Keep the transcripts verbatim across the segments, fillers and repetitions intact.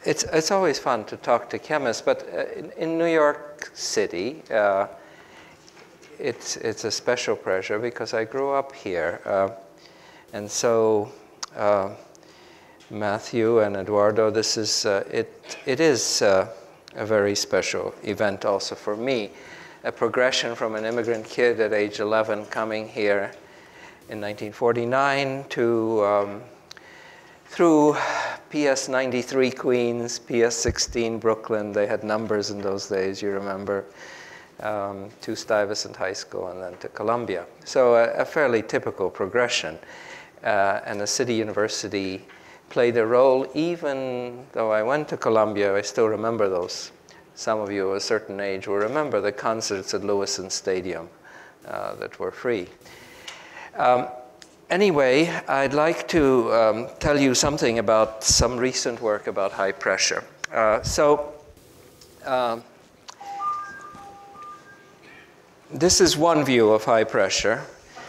it's, it's always fun to talk to chemists, but uh, in, in New York City, uh, it's, it's a special pleasure because I grew up here. Uh, and so uh, Matthew and Eduardo, this is, uh, it, it is uh, a very special event also for me. A progression from an immigrant kid at age eleven coming here in nineteen forty-nine to um, through P S ninety-three Queens, P S sixteen Brooklyn. They had numbers in those days, you remember, um, to Stuyvesant High School and then to Columbia. So a, a fairly typical progression. Uh, and the City University played a role, even though I went to Columbia. I still remember those. Some of you of a certain age will remember the concerts at Lewiston Stadium uh, that were free. Um, anyway, I'd like to um, tell you something about some recent work about high pressure. Uh, so um, this is one view of high pressure.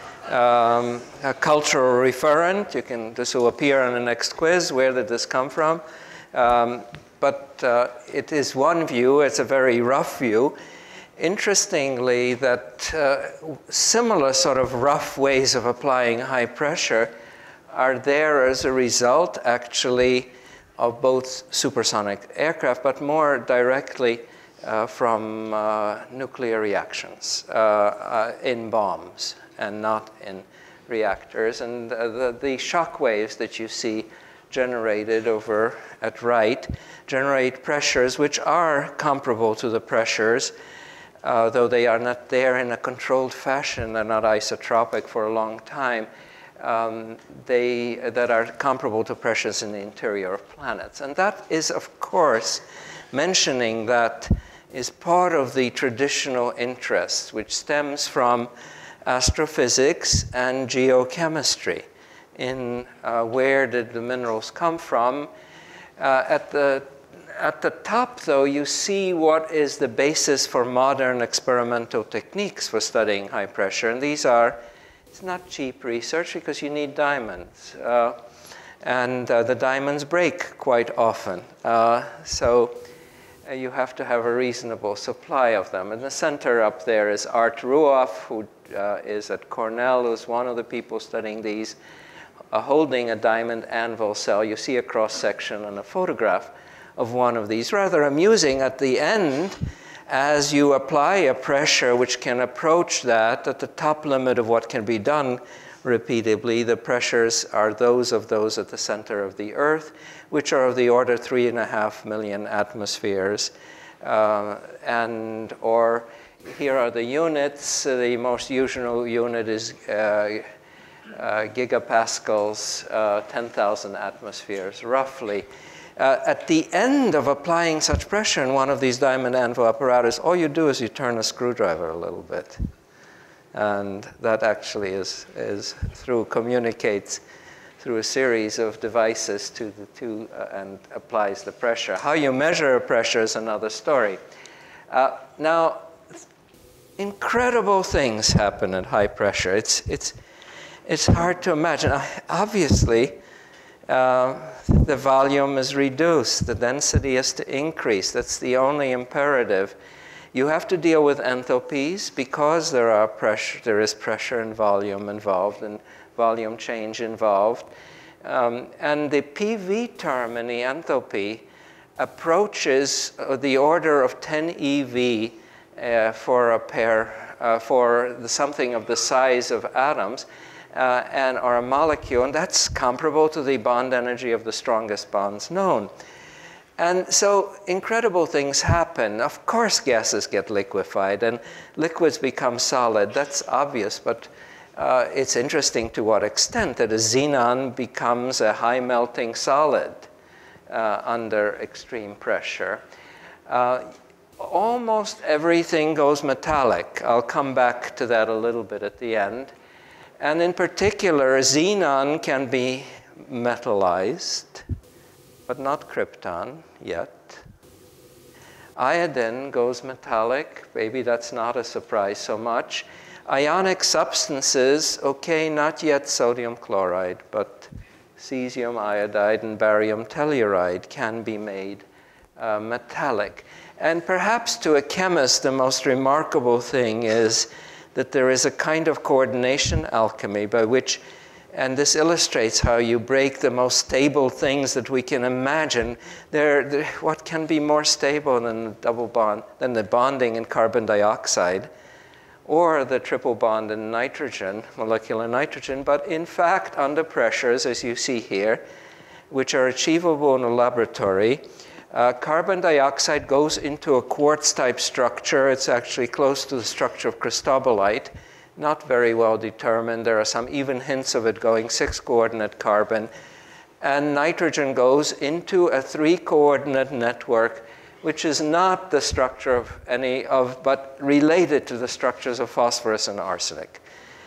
Um, a cultural referent. You can, this will appear on the next quiz. Where did this come from? Um, but uh, it is one view. It's a very rough view. Interestingly, that uh, similar sort of rough ways of applying high pressure are there as a result, actually, of both supersonic aircraft, but more directly uh, from uh, nuclear reactions uh, uh, in bombs and not in reactors. And uh, the, the shock waves that you see generated over at right generate pressures which are comparable to the pressures, uh, though they are not there in a controlled fashion. They're not isotropic for a long time. Um, they, that are comparable to pressures in the interior of planets. And that is, of course, mentioning that is part of the traditional interest, which stems from astrophysics and geochemistry. In uh, where did the minerals come from? Uh, at the at the top, though, you see what is the basis for modern experimental techniques for studying high pressure, and these are, it's not cheap research because you need diamonds, uh, and uh, the diamonds break quite often, uh, so uh, you have to have a reasonable supply of them. In the center up there is Art Ruoff, who uh, is at Cornell, who's one of the people studying these. Uh, holding a diamond anvil cell. You see a cross-section and a photograph of one of these. Rather amusing at the end, as you apply a pressure which can approach that at the top limit of what can be done repeatedly, the pressures are those of those at the center of the Earth, which are of the order three and a half million atmospheres. Uh, and, or here are the units. The most usual unit is uh, Uh, gigapascals, uh, ten thousand atmospheres, roughly. Uh, at the end of applying such pressure in one of these diamond anvil apparatus, all you do is you turn a screwdriver a little bit. And that actually is, is through, communicates through a series of devices to the two uh, and applies the pressure. How you measure a pressure is another story. Uh, now, incredible things happen at high pressure. It's, it's, It's hard to imagine. Obviously, uh, the volume is reduced. The density is to increase. That's the only imperative. You have to deal with enthalpies because there are pressure. There is pressure and volume involved, and volume change involved. Um, and the P V term in the enthalpy approaches uh, the order of ten E V uh, for a pair, uh, for the, something of the size of atoms. Uh, and or a molecule, and that's comparable to the bond energy of the strongest bonds known. And so incredible things happen. Of course, gases get liquefied, and liquids become solid. That's obvious, but uh, it's interesting to what extent that a xenon becomes a high-melting solid uh, under extreme pressure. Uh, almost everything goes metallic. I'll come back to that a little bit at the end. And in particular, xenon can be metallized, but not krypton yet. Iodine goes metallic. Maybe that's not a surprise so much. Ionic substances, okay, not yet sodium chloride, but cesium iodide and barium telluride can be made uh, metallic. And perhaps to a chemist, the most remarkable thing is that there is a kind of coordination alchemy by which, and this illustrates how you break the most stable things that we can imagine. There, there, what can be more stable than the double bond, than the bonding in carbon dioxide, or the triple bond in nitrogen, molecular nitrogen, but in fact, under pressures, as you see here, which are achievable in a laboratory, uh, carbon dioxide goes into a quartz-type structure. It's actually close to the structure of cristobalite, not very well determined. There are some even hints of it going six-coordinate carbon. And nitrogen goes into a three-coordinate network, which is not the structure of any of, but related to the structures of phosphorus and arsenic.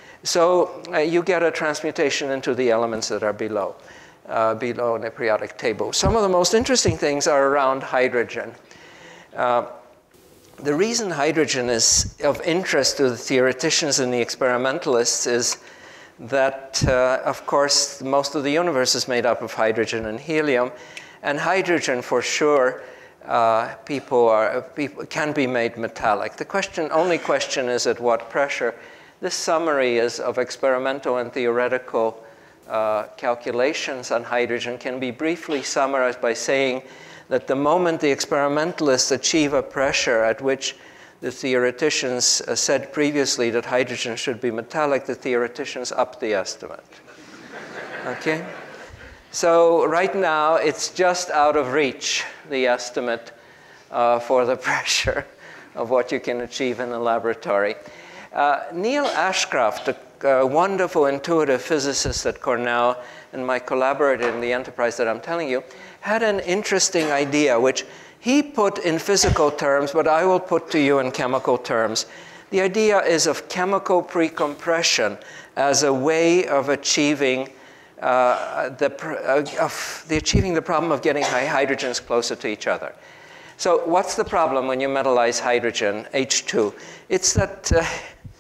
So uh, you get a transmutation into the elements that are below, uh, below in the periodic table. Some of the most interesting things are around hydrogen. Uh, the reason hydrogen is of interest to the theoreticians and the experimentalists is that, uh, of course, most of the universe is made up of hydrogen and helium, and hydrogen, for sure, Uh, people are, people can be made metallic. The question, only question is at what pressure. This summary is of experimental and theoretical uh, calculations on hydrogen can be briefly summarized by saying that the moment the experimentalists achieve a pressure at which the theoreticians uh, said previously that hydrogen should be metallic, the theoreticians up the estimate. Okay? So right now, it's just out of reach, the estimate uh, for the pressure of what you can achieve in a laboratory. Uh, Neil Ashcroft, a, a wonderful intuitive physicist at Cornell, and my collaborator in the enterprise that I'm telling you, had an interesting idea, which he put in physical terms, but I will put to you in chemical terms. The idea is of chemical precompression as a way of achieving Uh, the, uh, of the achieving the problem of getting high hydrogens closer to each other. So what's the problem when you metallize hydrogen, H two? It's that, uh,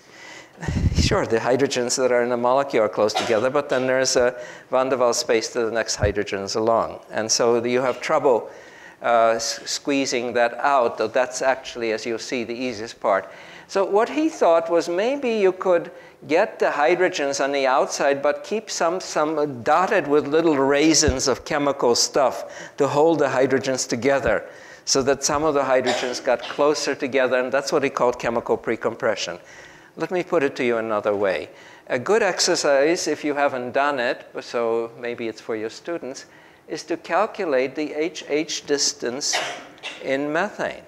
sure, the hydrogens that are in the molecule are close together, but then there's a van der Waals space to the next hydrogens along. And so you have trouble uh, squeezing that out. That's actually, as you'll see, the easiest part. So what he thought was maybe you could get the hydrogens on the outside, but keep some, some dotted with little raisins of chemical stuff to hold the hydrogens together so that some of the hydrogens got closer together, and that's what he called chemical precompression. Let me put it to you another way. A good exercise, if you haven't done it, so maybe it's for your students, is to calculate the H H distance in methane.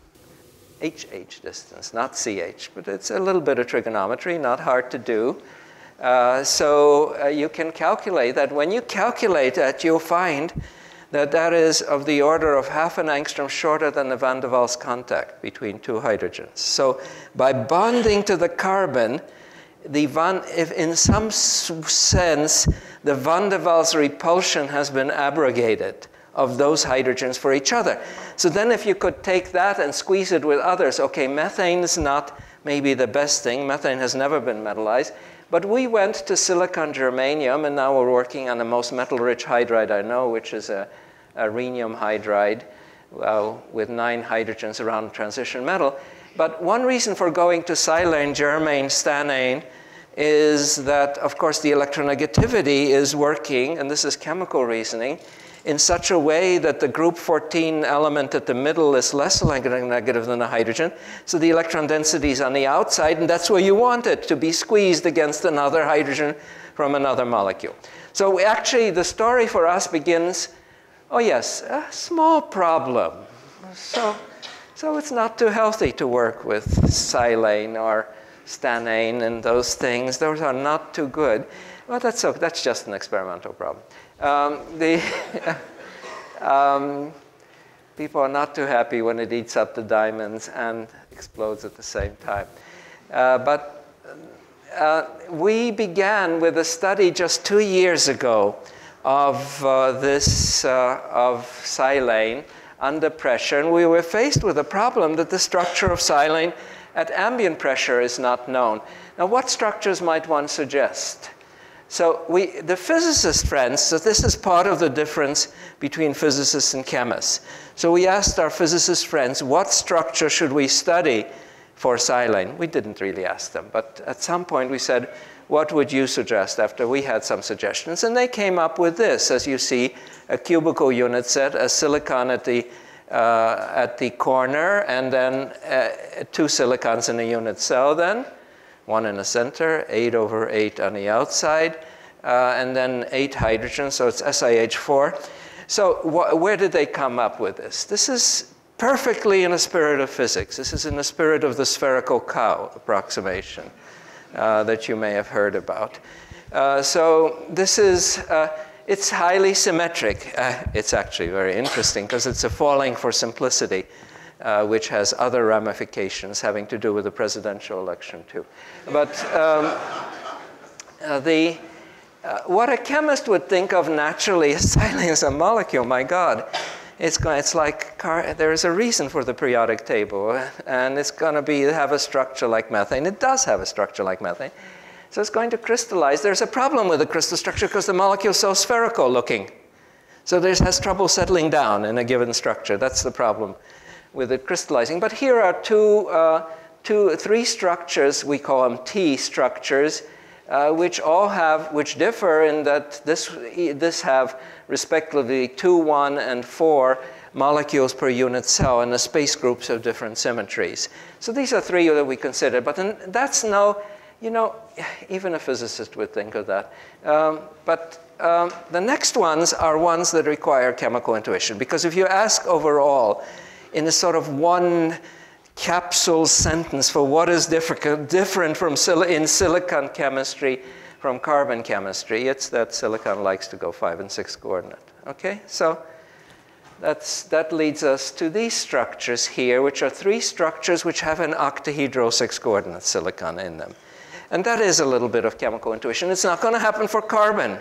H H distance, not C H, but it's a little bit of trigonometry, not hard to do. Uh, so uh, you can calculate that. When you calculate that, you'll find that that is of the order of half an angstrom shorter than the van der Waals contact between two hydrogens. So by bonding to the carbon, the van, if in some sense, the van der Waals repulsion has been abrogated of those hydrogens for each other. So then if you could take that and squeeze it with others, okay, methane is not maybe the best thing. Methane has never been metallized. But we went to silicon germanium, and now we're working on the most metal-rich hydride I know, which is a, a rhenium hydride well, with nine hydrogens around transition metal. But one reason for going to silane, germane, stannane is that, of course, the electronegativity is working, and this is chemical reasoning, in such a way that the group fourteen element at the middle is less electronegative than the hydrogen. So the electron density is on the outside, and that's where you want it, to be squeezed against another hydrogen from another molecule. So we actually, the story for us begins, oh yes, a small problem. So, so it's not too healthy to work with silane or stannane and those things. Those are not too good. Well, that's, okay. That's just an experimental problem. Um, the um, people are not too happy when it eats up the diamonds and explodes at the same time. Uh, but uh, we began with a study just two years ago of uh, this, uh, of silane under pressure, and we were faced with a problem that the structure of silane at ambient pressure is not known. Now, what structures might one suggest? So we, the physicist friends, so this is part of the difference between physicists and chemists. So we asked our physicist friends, what structure should we study for silane? We didn't really ask them, but at some point we said, what would you suggest, after we had some suggestions? And they came up with this, as you see, a cubical unit set, a silicon at the, uh, at the corner, and then uh, two silicons in a unit cell then. One in the center, eight over eight on the outside, uh, and then eight hydrogens, so it's S I H four. So wh where did they come up with this? This is perfectly in the spirit of physics. This is in the spirit of the spherical cow approximation uh, that you may have heard about. Uh, so this is, uh, it's highly symmetric. Uh, it's actually very interesting because it's a falling for simplicity. Uh, which has other ramifications having to do with the presidential election too. But um, uh, the, uh, what a chemist would think of naturally is silane as a molecule. My God, it's, going, it's like car, there is a reason for the periodic table, and it's going to be have a structure like methane. It does have a structure like methane. So it's going to crystallize. There's a problem with the crystal structure because the molecule is so spherical looking. So it has trouble settling down in a given structure. That's the problem with it crystallizing. But here are two, uh, two, three structures, we call them T structures, uh, which all have, which differ in that this, this have respectively two, one, and four molecules per unit cell, and the space groups have different symmetries. So these are three that we consider, but then that's no, you know, even a physicist would think of that. Um, but um, the next ones are ones that require chemical intuition, because if you ask overall, in a sort of one capsule sentence for what is different, different from sil in silicon chemistry from carbon chemistry, it's that silicon likes to go five and six coordinate. Okay, so that's, that leads us to these structures here, which are three structures which have an octahedral six coordinate silicon in them. And that is a little bit of chemical intuition. It's not going to happen for carbon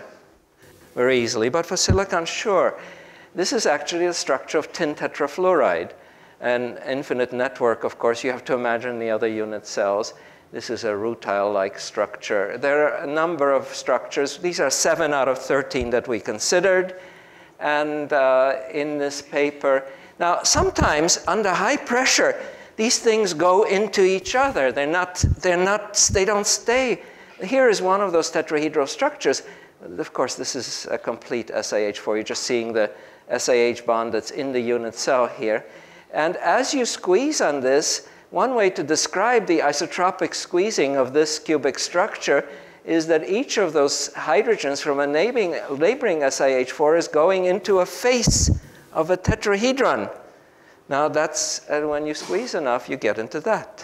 very easily, but for silicon, sure. This is actually the structure of tin tetrafluoride. An infinite network, of course, you have to imagine the other unit cells. This is a rutile-like structure. There are a number of structures. These are seven out of thirteen that we considered. And uh, in this paper, now sometimes under high pressure, these things go into each other. They're not, they're not, they don't stay. Here is one of those tetrahedral structures. Of course, this is a complete S I H four. You're just seeing the S I H bond that's in the unit cell here. And as you squeeze on this, one way to describe the isotropic squeezing of this cubic structure is that each of those hydrogens from a neighboring, neighboring S I H four is going into a face of a tetrahedron. Now that's, and when you squeeze enough, you get into that.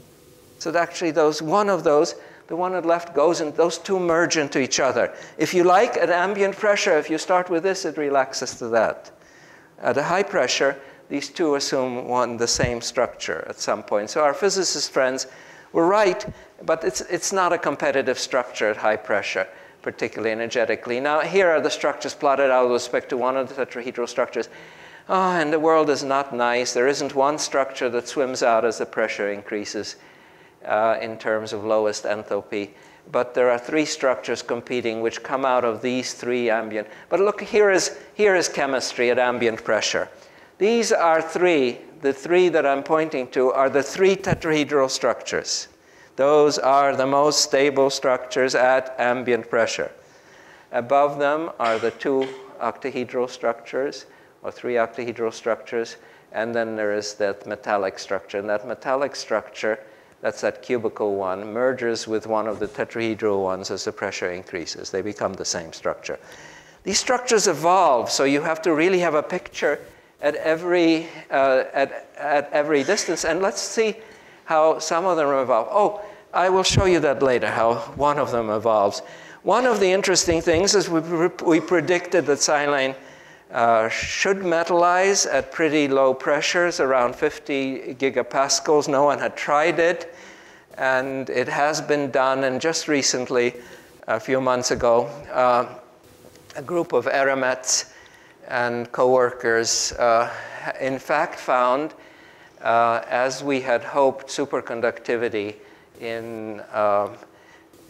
So actually those, one of those, the one at left goes and those two merge into each other. If you like, at ambient pressure, if you start with this, it relaxes to that. At a high pressure, these two assume one the same structure at some point. So our physicist friends were right, but it's, it's not a competitive structure at high pressure, particularly energetically. Now here are the structures plotted out with respect to one of the tetrahedral structures. Oh, and the world is not nice. There isn't one structure that swims out as the pressure increases uh, in terms of lowest enthalpy. But there are three structures competing which come out of these three ambient. But look, here is, here is chemistry at ambient pressure. These are three, the three that I'm pointing to are the three tetrahedral structures. Those are the most stable structures at ambient pressure. Above them are the two octahedral structures, or three octahedral structures, and then there is that metallic structure. And that metallic structure, that's that cubical one, merges with one of the tetrahedral ones as the pressure increases. They become the same structure. These structures evolve, so you have to really have a picture at every, uh, at, at every distance. And let's see how some of them evolve. Oh, I will show you that later, how one of them evolves. One of the interesting things is we, we predicted that silane uh, should metallize at pretty low pressures, around fifty gigapascals. No one had tried it, and it has been done. And just recently, a few months ago, uh, a group of aromats and coworkers, uh, in fact, found, uh, as we had hoped, superconductivity in, uh,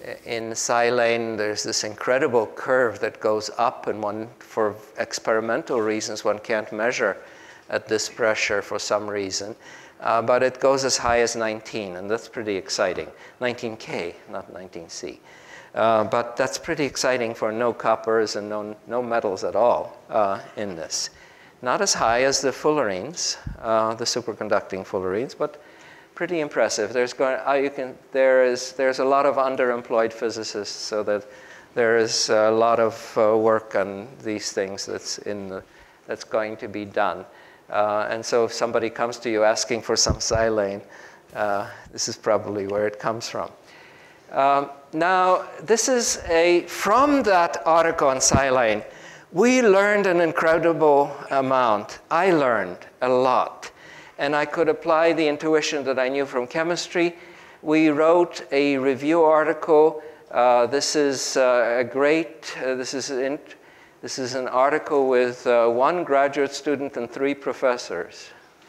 in silane, there's this incredible curve that goes up, and one, for experimental reasons, one can't measure at this pressure for some reason. Uh, but it goes as high as nineteen, and that's pretty exciting. nineteen K, not nineteen C. Uh, but that's pretty exciting for no coppers and no, no metals at all uh, in this. Not as high as the fullerenes, uh, the superconducting fullerenes, but pretty impressive. There's going, uh, you can, there is, there's a lot of underemployed physicists, so that there is a lot of uh, work on these things that's, in the, that's going to be done. Uh, and so if somebody comes to you asking for some silane, uh, this is probably where it comes from. Um, now, this is a, from that article on silane, we learned an incredible amount. I learned a lot. And I could apply the intuition that I knew from chemistry. We wrote a review article. Uh, this is uh, a great, uh, this is in, This is an article with uh, one graduate student and three professors.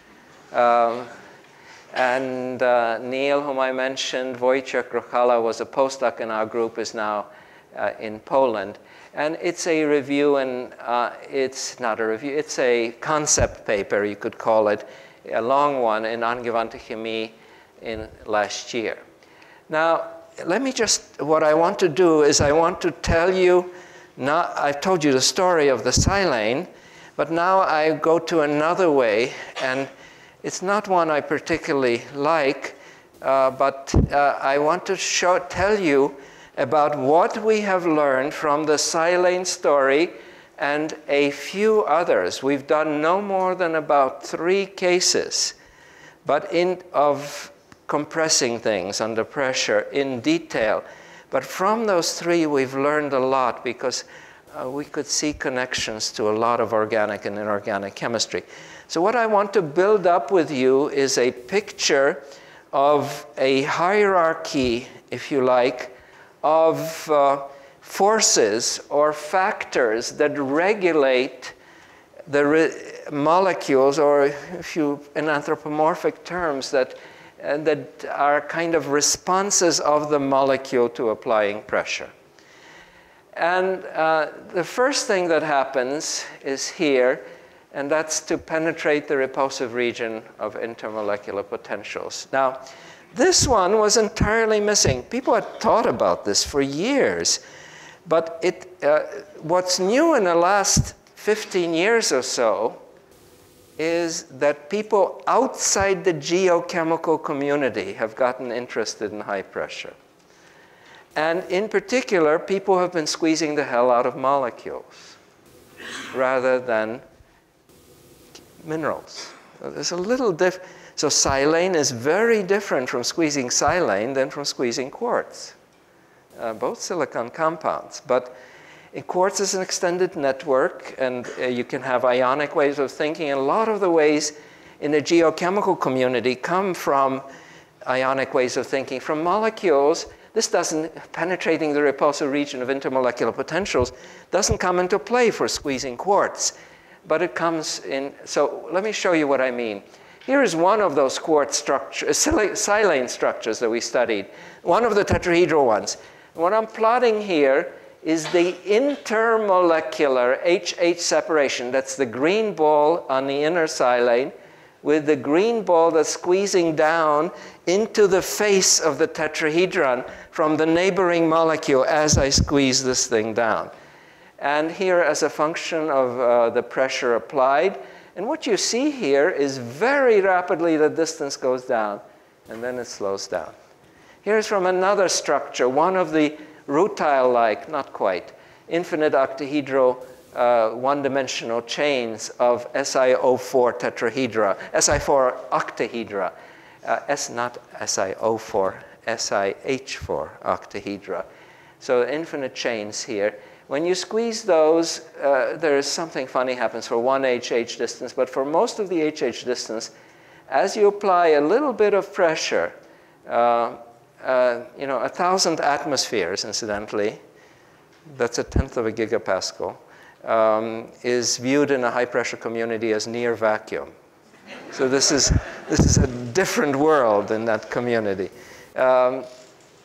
Um, and uh, Neil, whom I mentioned, Wojciech Rochala, was a postdoc in our group, is now uh, in Poland. And it's a review, and uh, it's not a review, it's a concept paper, you could call it, a long one in Angewandte Chemie in last year. Now, let me just, what I want to do is I want to tell you, now, I've told you the story of the silane, but now I go to another way, and it's not one I particularly like, uh, but uh, I want to show, tell you about what we have learned from the silane story and a few others. We've done no more than about three cases, but in, of compressing things under pressure in detail. But from those three, we've learned a lot, because uh, we could see connections to a lot of organic and inorganic chemistry. So what I want to build up with you is a picture of a hierarchy, if you like, of uh, forces or factors that regulate the re molecules, or if you, in anthropomorphic terms, that Uh, that are kind of responses of the molecule to applying pressure. And uh, the first thing that happens is here, and that's to penetrate the repulsive region of intermolecular potentials. Now, this one was entirely missing. People had thought about this for years, but it, uh, what's new in the last fifteen years or so is that people outside the geochemical community have gotten interested in high pressure. And in particular, people have been squeezing the hell out of molecules rather than minerals. So there's a little diff. So silane is very different from squeezing silane than from squeezing quartz. Uh, both silicon compounds. But quartz is an extended network, and uh, you can have ionic ways of thinking. And a lot of the ways in the geochemical community come from ionic ways of thinking. From molecules, this doesn't, penetrating the repulsive region of intermolecular potentials doesn't come into play for squeezing quartz, but it comes in. So let me show you what I mean. Here is one of those quartz structures, silane structures that we studied, one of the tetrahedral ones. And what I'm plotting here is the intermolecular H H separation. That's the green ball on the inner silane, with the green ball that's squeezing down into the face of the tetrahedron from the neighboring molecule as I squeeze this thing down. And here, as a function of uh, the pressure applied, and what you see here is very rapidly the distance goes down, and then it slows down. Here's from another structure, one of the rutile-like, not quite, infinite octahedral uh, one-dimensional chains of S i O four tetrahedra, S i four octahedra, uh, S not S i O four, S i H four octahedra. So infinite chains here. When you squeeze those, uh, there is something funny happens for one H H distance, but for most of the H H distance, as you apply a little bit of pressure, uh, Uh, you know, a thousand atmospheres, incidentally, that's a tenth of a gigapascal, um, is viewed in a high-pressure community as near vacuum. So this is, this is a different world in that community. Um,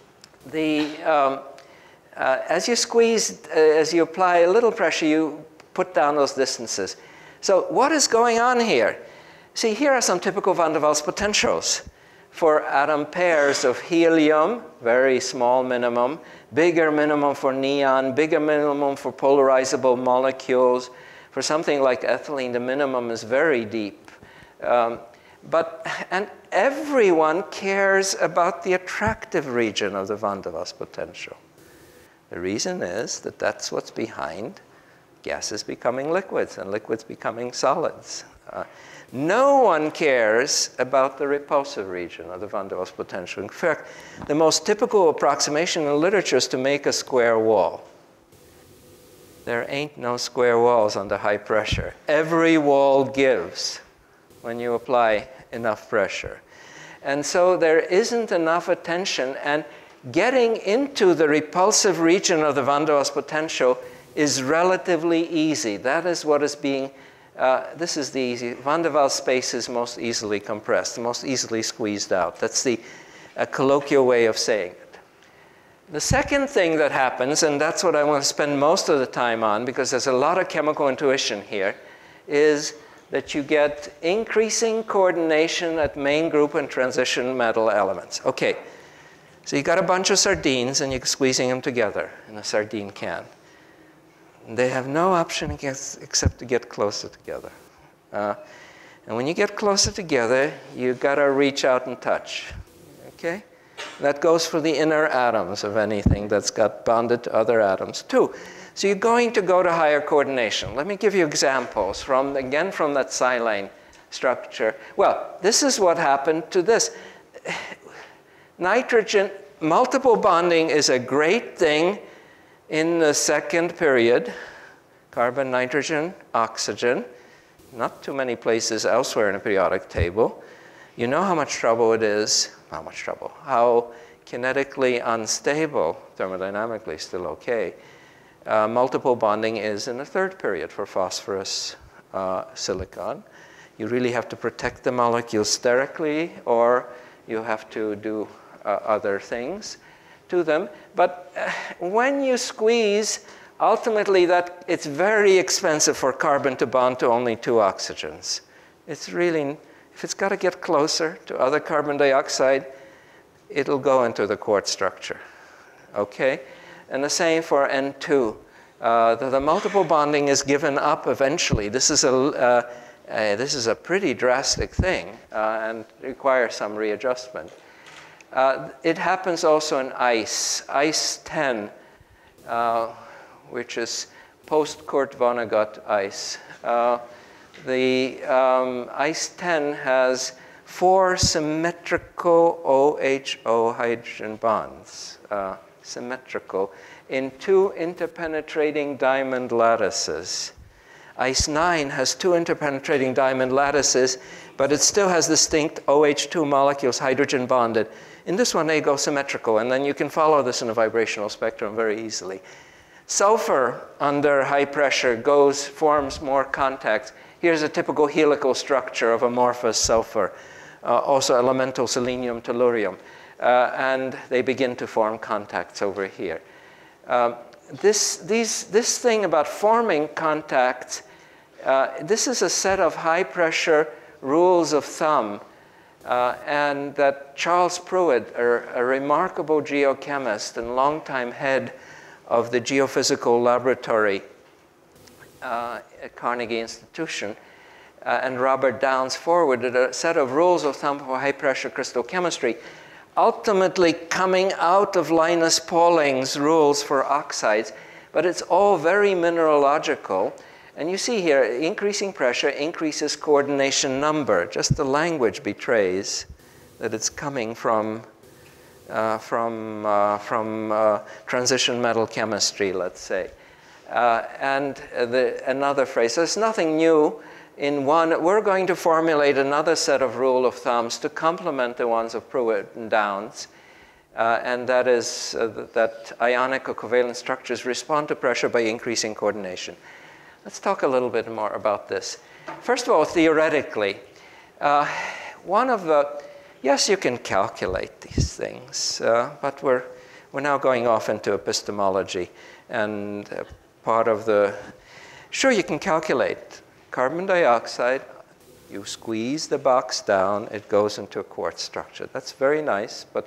the, um, uh, as you squeeze, uh, as you apply a little pressure, you put down those distances. So what is going on here? See, here are some typical van der Waals potentials for atom pairs of helium, very small minimum, bigger minimum for neon, bigger minimum for polarizable molecules. For something like ethylene, the minimum is very deep. Um, but, and everyone cares about the attractive region of the van der Waals potential. The reason is that that's what's behind gases becoming liquids and liquids becoming solids. Uh, no one cares about the repulsive region of the van der Waals potential. In fact, the most typical approximation in literature is to make a square wall. There ain't no square walls under high pressure. Every wall gives when you apply enough pressure. And so there isn't enough attention, and getting into the repulsive region of the van der Waals potential is relatively easy. That is what is being, uh, this is the easy, van der Waals space is most easily compressed, most easily squeezed out. That's the uh, colloquial way of saying it. The second thing that happens, and that's what I want to spend most of the time on because there's a lot of chemical intuition here, is that you get increasing coordination at main group and transition metal elements. Okay, so you got a bunch of sardines and you're squeezing them together in a sardine can. They have no option except to get closer together. Uh, and when you get closer together, you've got to reach out and touch, okay? That goes for the inner atoms of anything that's got bonded to other atoms too. So you're going to go to higher coordination. Let me give you examples from, again, from that silane structure. Well, this is what happened to this. Nitrogen, multiple bonding is a great thing in the second period. Carbon, nitrogen, oxygen. Not too many places elsewhere in a periodic table. You know how much trouble it is, how much trouble, how kinetically unstable, thermodynamically still okay, uh, multiple bonding is in the third period for phosphorus uh, silicon. You really have to protect the molecule sterically, or you have to do uh, other things to them. But uh, when you squeeze, ultimately that it's very expensive for carbon to bond to only two oxygens. It's really, if it's got to get closer to other carbon dioxide, it'll go into the quartz structure, okay? And the same for N two. Uh, the, the multiple bonding is given up eventually. This is a, uh, uh, this is a pretty drastic thing uh, and requires some readjustment. Uh, it happens also in ice. ice ten, uh, which is post-Kurt Vonnegut ice. Uh, the um, ice ten has four symmetrical O H O hydrogen bonds, uh, symmetrical, in two interpenetrating diamond lattices. Ice nine has two interpenetrating diamond lattices, but it still has distinct O H two molecules hydrogen bonded. In this one, they go symmetrical, and then you can follow this in a vibrational spectrum very easily. Sulfur under high pressure goes, forms more contacts. Here's a typical helical structure of amorphous sulfur, uh, also elemental selenium tellurium, uh, and they begin to form contacts over here. Um, this, these, this thing about forming contacts, uh, this is a set of high pressure rules of thumb, uh, and that Charles Pruitt, a, a remarkable geochemist and longtime head of the geophysical laboratory uh, at Carnegie Institution, uh, and Robert Downes forwarded a set of rules of thumb for high pressure crystal chemistry, ultimately coming out of Linus Pauling's rules for oxides, but it's all very mineralogical. And you see here, increasing pressure increases coordination number. Just the language betrays that it's coming from, uh, from, uh, from uh, transition metal chemistry, let's say. Uh, and the, another phrase, so there's nothing new in one. We're going to formulate another set of rule of thumbs to complement the ones of Pruitt and Downes. Uh, and that is uh, that ionic or covalent structures respond to pressure by increasing coordination. Let's talk a little bit more about this. First of all, theoretically, uh, one of the, yes, you can calculate these things, uh, but we're, we're now going off into epistemology. And uh, part of the, sure, you can calculate carbon dioxide. You squeeze the box down, it goes into a quartz structure. That's very nice, but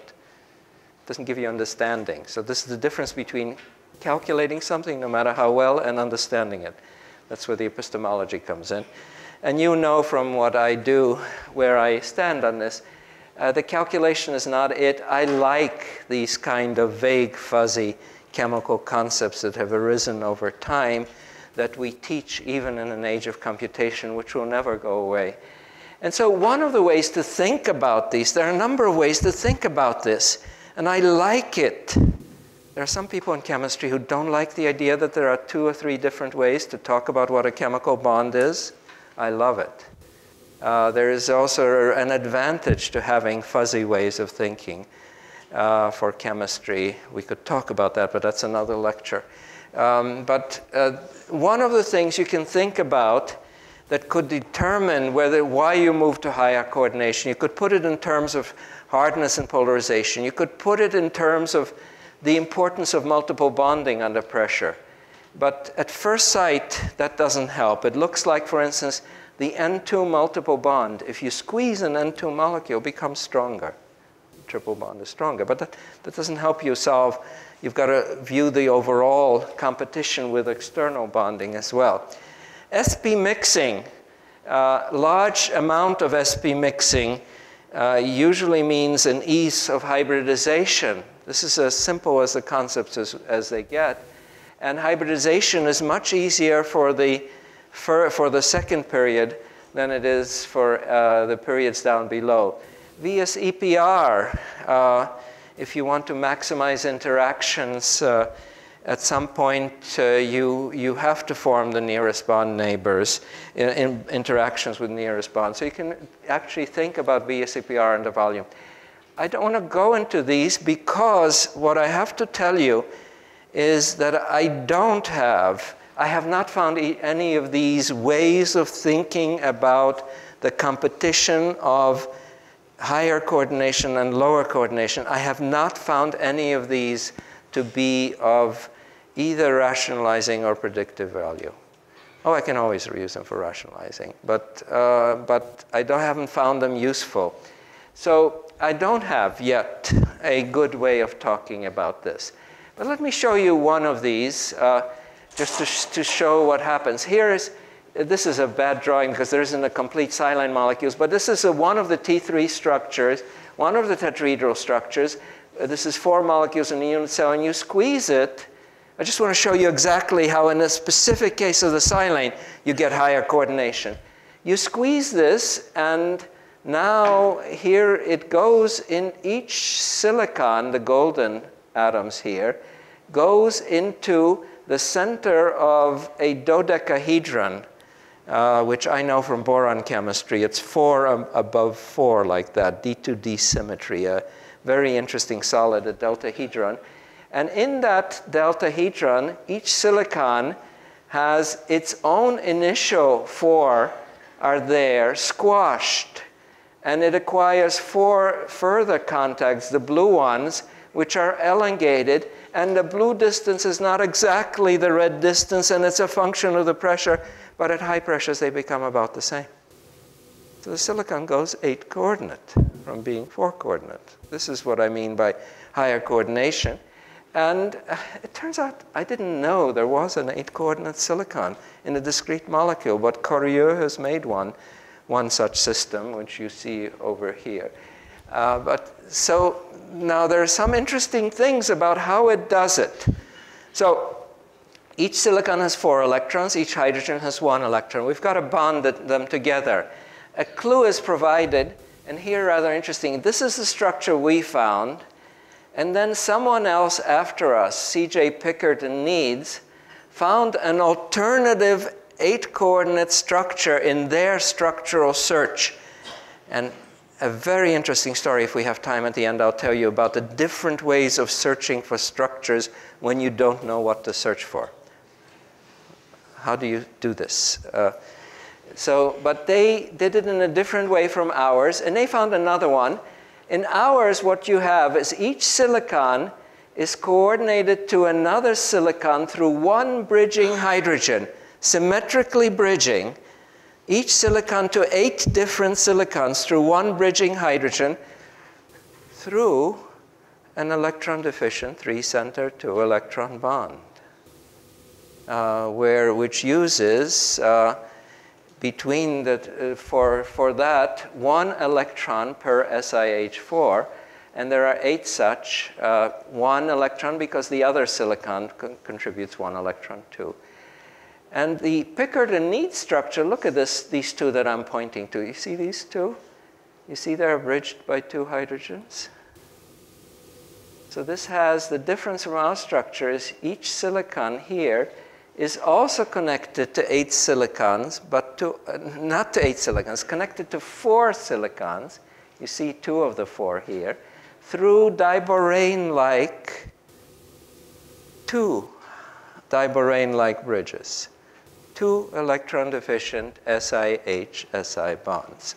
it doesn't give you understanding. So this is the difference between calculating something, no matter how well, and understanding it. That's where the epistemology comes in. And you know from what I do, where I stand on this, uh, the calculation is not it. I like these kind of vague, fuzzy chemical concepts that have arisen over time that we teach even in an age of computation, which will never go away. And so one of the ways to think about these, there are a number of ways to think about this, and I like it. There are some people in chemistry who don't like the idea that there are two or three different ways to talk about what a chemical bond is. I love it. Uh, there is also an advantage to having fuzzy ways of thinking uh, for chemistry. We could talk about that, but that's another lecture. Um, but uh, one of the things you can think about that could determine whether why you move to higher coordination, you could put it in terms of hardness and polarization. You could put it in terms of the importance of multiple bonding under pressure. But at first sight, that doesn't help. It looks like, for instance, the N two multiple bond. If you squeeze an N two molecule, it becomes stronger. Triple bond is stronger. But that, that doesn't help you solve. You've got to view the overall competition with external bonding as well. S P mixing, uh, large amount of S P mixing uh, usually means an ease of hybridization. This is as simple as the concepts as, as they get. And hybridization is much easier for the, for, for the second period than it is for uh, the periods down below. Via E P R, uh, if you want to maximize interactions, uh, at some point uh, you, you have to form the nearest bond neighbors in, in interactions with nearest bonds. So you can actually think about V S E P R and the volume. I don't want to go into these because what I have to tell you is that I don't have, I have not found e any of these ways of thinking about the competition of higher coordination and lower coordination. I have not found any of these to be of either rationalizing or predictive value. Oh, I can always reuse them for rationalizing, but, uh, but I don't, haven't found them useful. So I don't have yet a good way of talking about this. But let me show you one of these, uh, just to, sh to show what happens. Here is, this is a bad drawing because there isn't a complete silane molecules, but this is a, one of the T three structures, one of the tetrahedral structures. Uh, this is four molecules in a unit cell, and you squeeze it. I just want to show you exactly how in a specific case of the silane, you get higher coordination. You squeeze this, and now here it goes in each silicon, the golden atoms here, goes into the center of a dodecahedron, uh, which I know from boron chemistry. It's four um, above four like that, D two D symmetry, a very interesting solid, a deltahedron. And in that deltahedron, each silicon has its own initial four are there squashed. And it acquires four further contacts, the blue ones, which are elongated. And the blue distance is not exactly the red distance, and it's a function of the pressure. But at high pressures, they become about the same. So the silicon goes eight coordinate from being four coordinate. This is what I mean by higher coordination. And uh, it turns out I didn't know there was an eight coordinate silicon in a discrete molecule, but Corrieux has made one, one such system, which you see over here. Uh, but so now there are some interesting things about how it does it. So each silicon has four electrons, each hydrogen has one electron. We've got to bond them together. A clue is provided, and here rather interesting. This is the structure we found. And then someone else after us, C J Pickert and Needs, found an alternative eight-coordinate structure in their structural search. And a very interesting story, if we have time at the end, I'll tell you about the different ways of searching for structures when you don't know what to search for. How do you do this? Uh, so, but they did it in a different way from ours, and they found another one. In ours, what you have is each silicon is coordinated to another silicon through one bridging hydrogen, symmetrically bridging each silicon to eight different silicons through one bridging hydrogen through an electron-deficient three-center two-electron bond, uh, where which uses uh, between the uh, for for that one electron per S I H four, and there are eight such. Uh, one electron because the other silicon con contributes one electron too. And the Pickard and Neat structure, look at this, these two that I'm pointing to. You see these two? You see they're bridged by two hydrogens? So this has the difference from our structure is each silicon here is also connected to eight silicons, but to, uh, not to eight silicons, connected to four silicons. You see two of the four here, through diborane-like, two diborane-like bridges. Two electron-deficient S I H S I bonds.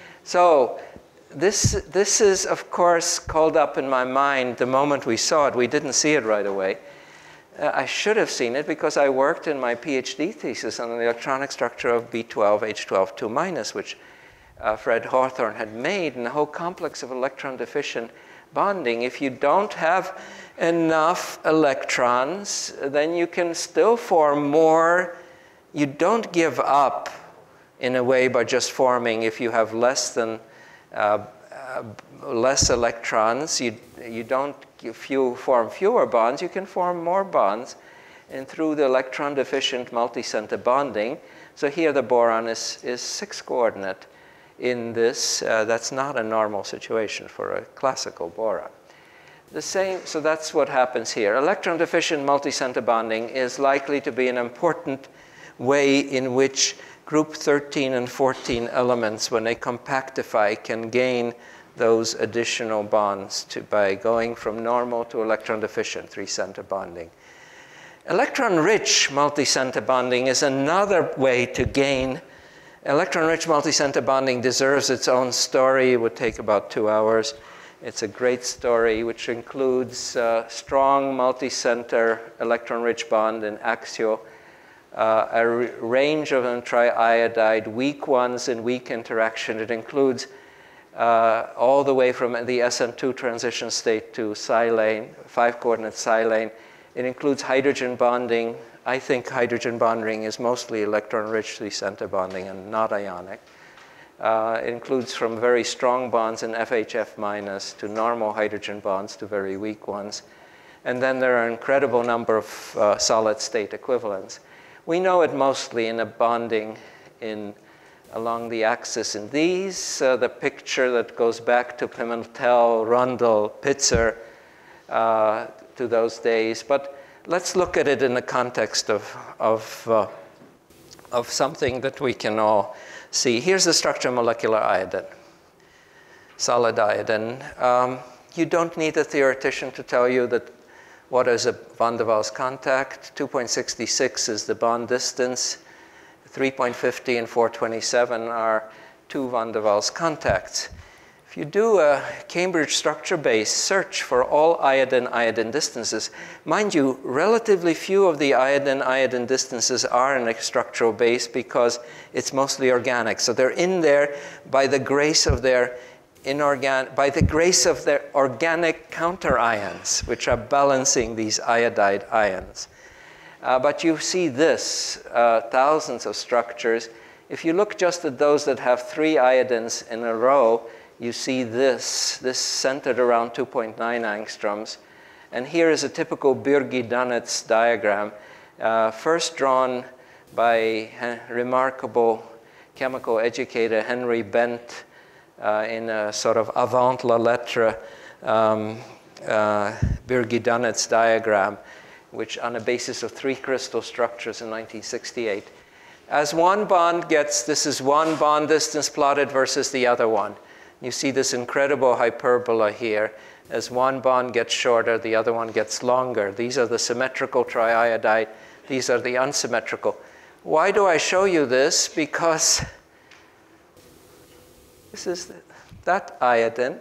So this, this is, of course, called up in my mind the moment we saw it. We didn't see it right away. Uh, I should have seen it because I worked in my PhD thesis on the electronic structure of B twelve H twelve two minus, which uh, Fred Hawthorne had made, and the whole complex of electron-deficient bonding. If you don't have enough electrons, then you can still form more. You don't give up in a way by just forming if you have less than uh, uh, less electrons. You, you don't few, form fewer bonds. You can form more bonds, and through the electron-deficient multi-center bonding. So here the boron is, is six coordinate in this. Uh, that's not a normal situation for a classical boron. The same, so that's what happens here. Electron-deficient multi-center bonding is likely to be an important way in which group thirteen and fourteen elements, when they compactify, can gain those additional bonds to, by going from normal to electron-deficient three-center bonding. Electron-rich multi-center bonding is another way to gain. Electron-rich multi-center bonding deserves its own story. It would take about two hours. It's a great story, which includes uh, strong multi-center electron-rich bond in axial, Uh, a range of them triiodide, weak ones in weak interaction. It includes uh, all the way from the S N two transition state to silane, five-coordinate silane. It includes hydrogen bonding. I think hydrogen bonding is mostly electron-rich three-center bonding and not ionic. Uh, it includes from very strong bonds in F H F minus to normal hydrogen bonds to very weak ones. And then there are an incredible number of uh, solid-state equivalents. We know it mostly in a bonding in, along the axis in these. Uh, the picture that goes back to Pimentel, Rundle, Pitzer, uh, to those days. But let's look at it in the context of, of, uh, of something that we can all see. Here's the structure of molecular iodine, solid iodine. Um, you don't need a theoretician to tell you that what is a van der Waals contact? two point six six is the bond distance. three point five zero and four twenty-seven are two van der Waals contacts. If you do a Cambridge structure-based search for all iodine-iodine distances, mind you, relatively few of the iodine-iodine distances are in a structural base because it's mostly organic. So they're in there by the grace of their inorganic, by the grace of their organic counter-ions, which are balancing these iodide ions. Uh, but you see this, uh, thousands of structures. If you look just at those that have three iodines in a row, you see this, this centered around two point nine angstroms. And here is a typical Bürgi-Dunitz diagram, uh, first drawn by a remarkable chemical educator Henry Bent, Uh, in a sort of avant la lettre um, uh, Bürgi-Dunitz diagram, which on a basis of three crystal structures in nineteen sixty-eight. As one bond gets, this is one bond distance plotted versus the other one. You see this incredible hyperbola here. As one bond gets shorter, the other one gets longer. These are the symmetrical triiodide. These are the unsymmetrical. Why do I show you this? Because this is the, that iodine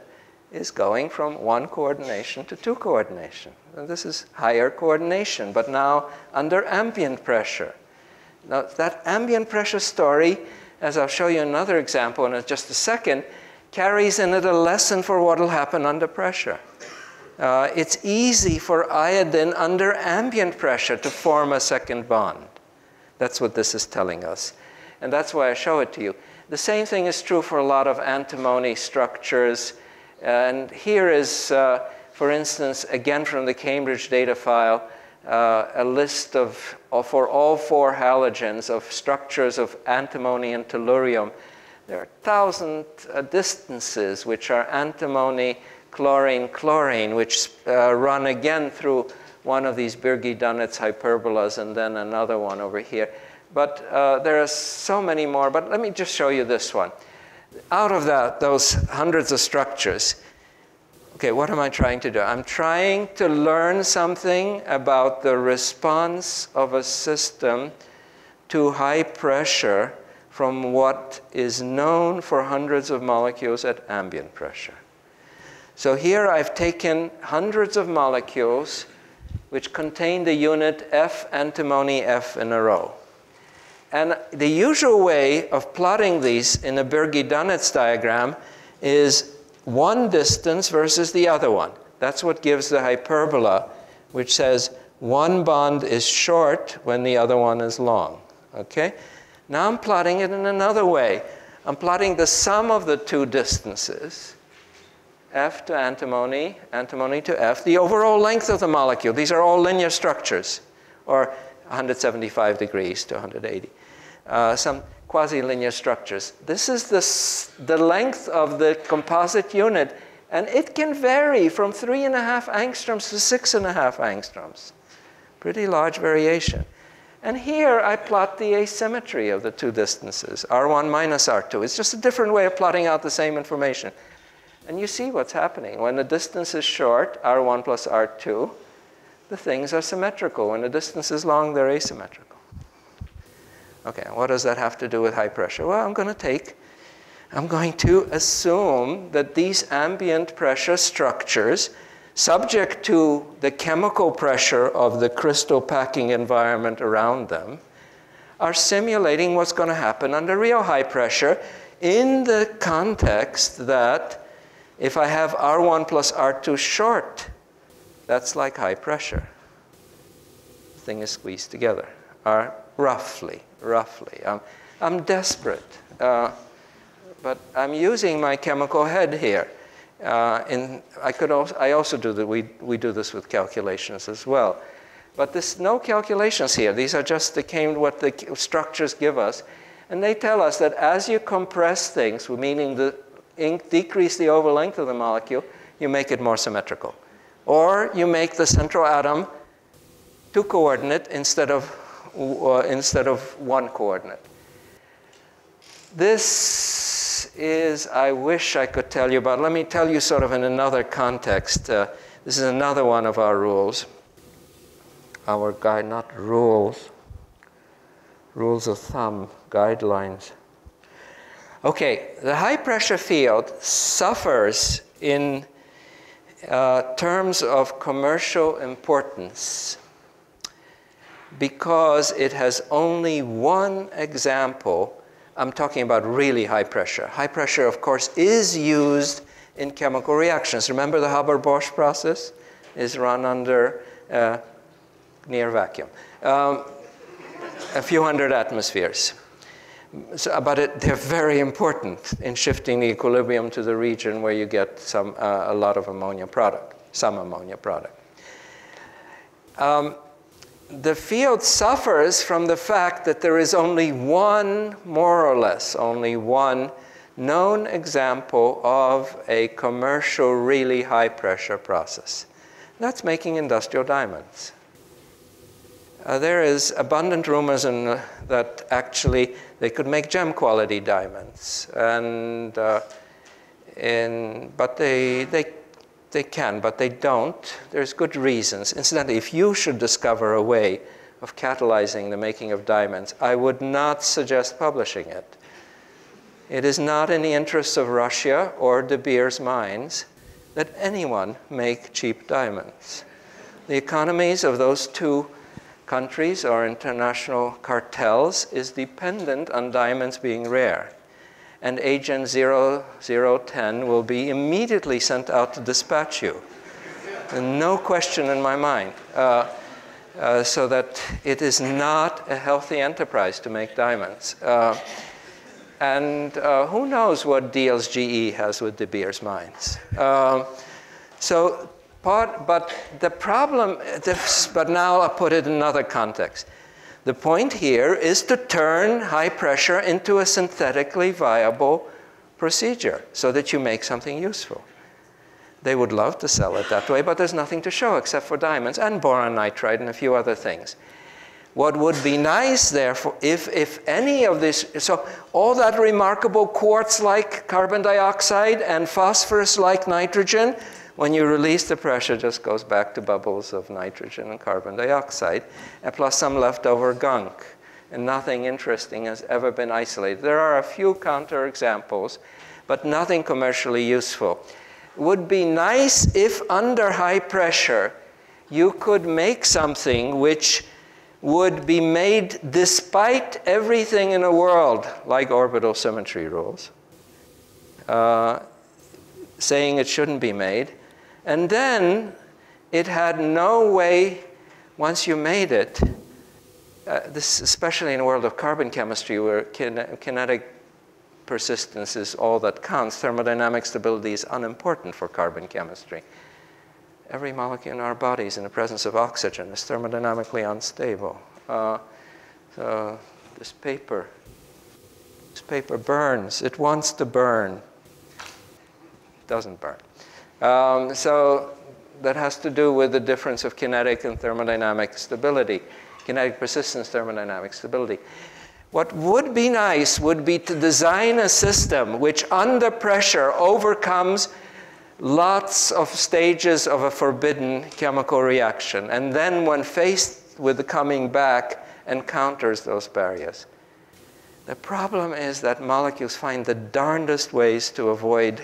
is going from one coordination to two coordination. And this is higher coordination, but now under ambient pressure. Now, that ambient pressure story, as I'll show you another example in just a second, carries in it a lesson for what will happen under pressure. Uh, it's easy for iodine under ambient pressure to form a second bond. That's what this is telling us. And that's why I show it to you. The same thing is true for a lot of antimony structures. And here is, uh, for instance, again from the Cambridge data file, uh, a list of, of, for all four halogens of structures of antimony and tellurium. There are thousand uh, distances which are antimony, chlorine, chlorine, which uh, run again through one of these Birgi-Dunitz hyperbolas and then another one over here. But uh, there are so many more, but let me just show you this one. Out of that, those hundreds of structures, okay, what am I trying to do? I'm trying to learn something about the response of a system to high pressure from what is known for hundreds of molecules at ambient pressure. So here I've taken hundreds of molecules which contain the unit F antimony F in a row. And the usual way of plotting these in a Birgi-Dunitz diagram is one distance versus the other one. That's what gives the hyperbola, which says one bond is short when the other one is long. Okay? Now I'm plotting it in another way. I'm plotting the sum of the two distances, F to antimony, antimony to F, the overall length of the molecule. These are all linear structures, or one hundred seventy-five degrees to one hundred eighty. Uh, some quasi-linear structures. This is the, the length of the composite unit, and it can vary from three and a half angstroms to six and a half angstroms. Pretty large variation. And here I plot the asymmetry of the two distances, R one minus R two. It's just a different way of plotting out the same information. And you see what's happening. When the distance is short, R one plus R two, the things are symmetrical. When the distance is long, they're asymmetrical. Okay, what does that have to do with high pressure? Well, I'm going to take, I'm going to assume that these ambient pressure structures, subject to the chemical pressure of the crystal packing environment around them, are simulating what's going to happen under real high pressure in the context that if I have R one plus R two short, that's like high pressure. The thing is squeezed together, or roughly, roughly. I'm, I'm desperate, uh, but I'm using my chemical head here. Uh, in, I could also, I also do that. We we do this with calculations as well, but there's no calculations here. These are just the came what the structures give us, and they tell us that as you compress things, meaning the ink decrease the overall length of the molecule, you make it more symmetrical, or you make the central atom two coordinate instead of uh, instead of one coordinate. This is, I wish I could tell you about. Let me tell you sort of in another context. Uh, this is another one of our rules. Our guide, not rules, rules of thumb, guidelines. Okay, the high pressure field suffers in uh, terms of commercial importance because it has only one example. I'm talking about really high pressure. High pressure, of course, is used in chemical reactions. Remember the Haber-Bosch process is run under uh, near vacuum. Um, a few hundred atmospheres. So, but it, they're very important in shifting the equilibrium to the region where you get some, uh, a lot of ammonia product, some ammonia product. Um, The field suffers from the fact that there is only one, more or less, only one known example of a commercial, really high pressure process. That's making industrial diamonds. Uh, there is abundant rumors in, uh, that actually they could make gem quality diamonds, and uh, in, but they, they They can, but they don't. There's good reasons. Incidentally, if you should discover a way of catalyzing the making of diamonds, I would not suggest publishing it. It is not in the interests of Russia or De Beers mines let anyone make cheap diamonds. The economies of those two countries or international cartels is dependent on diamonds being rare. And Agent zero zero ten will be immediately sent out to dispatch you. And no question in my mind. Uh, uh, so that it is not a healthy enterprise to make diamonds. Uh, and uh, who knows what deals G E has with De Beers mines. Uh, so part, but the problem, this, but now I'll put it in another context. The point here is to turn high pressure into a synthetically viable procedure so that you make something useful. They would love to sell it that way, but there's nothing to show except for diamonds and boron nitride and a few other things. What would be nice, therefore, if, if any of this, so all that remarkable quartz-like carbon dioxide and phosphorus-like nitrogen, when you release the pressure, just goes back to bubbles of nitrogen and carbon dioxide, and plus some leftover gunk. And nothing interesting has ever been isolated. There are a few counterexamples, but nothing commercially useful. It would be nice if under high pressure, you could make something which would be made despite everything in the world, like orbital symmetry rules, uh, saying it shouldn't be made. And then it had no way, once you made it, uh, this, especially in the world of carbon chemistry, where kin kinetic persistence is all that counts, thermodynamic stability is unimportant for carbon chemistry. Every molecule in our bodies in the presence of oxygen is thermodynamically unstable. Uh, so this paper, this paper burns. It wants to burn. It doesn't burn. Um, so that has to do with the difference of kinetic and thermodynamic stability, kinetic persistence, thermodynamic stability. What would be nice would be to design a system which under pressure overcomes lots of stages of a forbidden chemical reaction, and then when faced with the coming back, encounters those barriers. The problem is that molecules find the darndest ways to avoid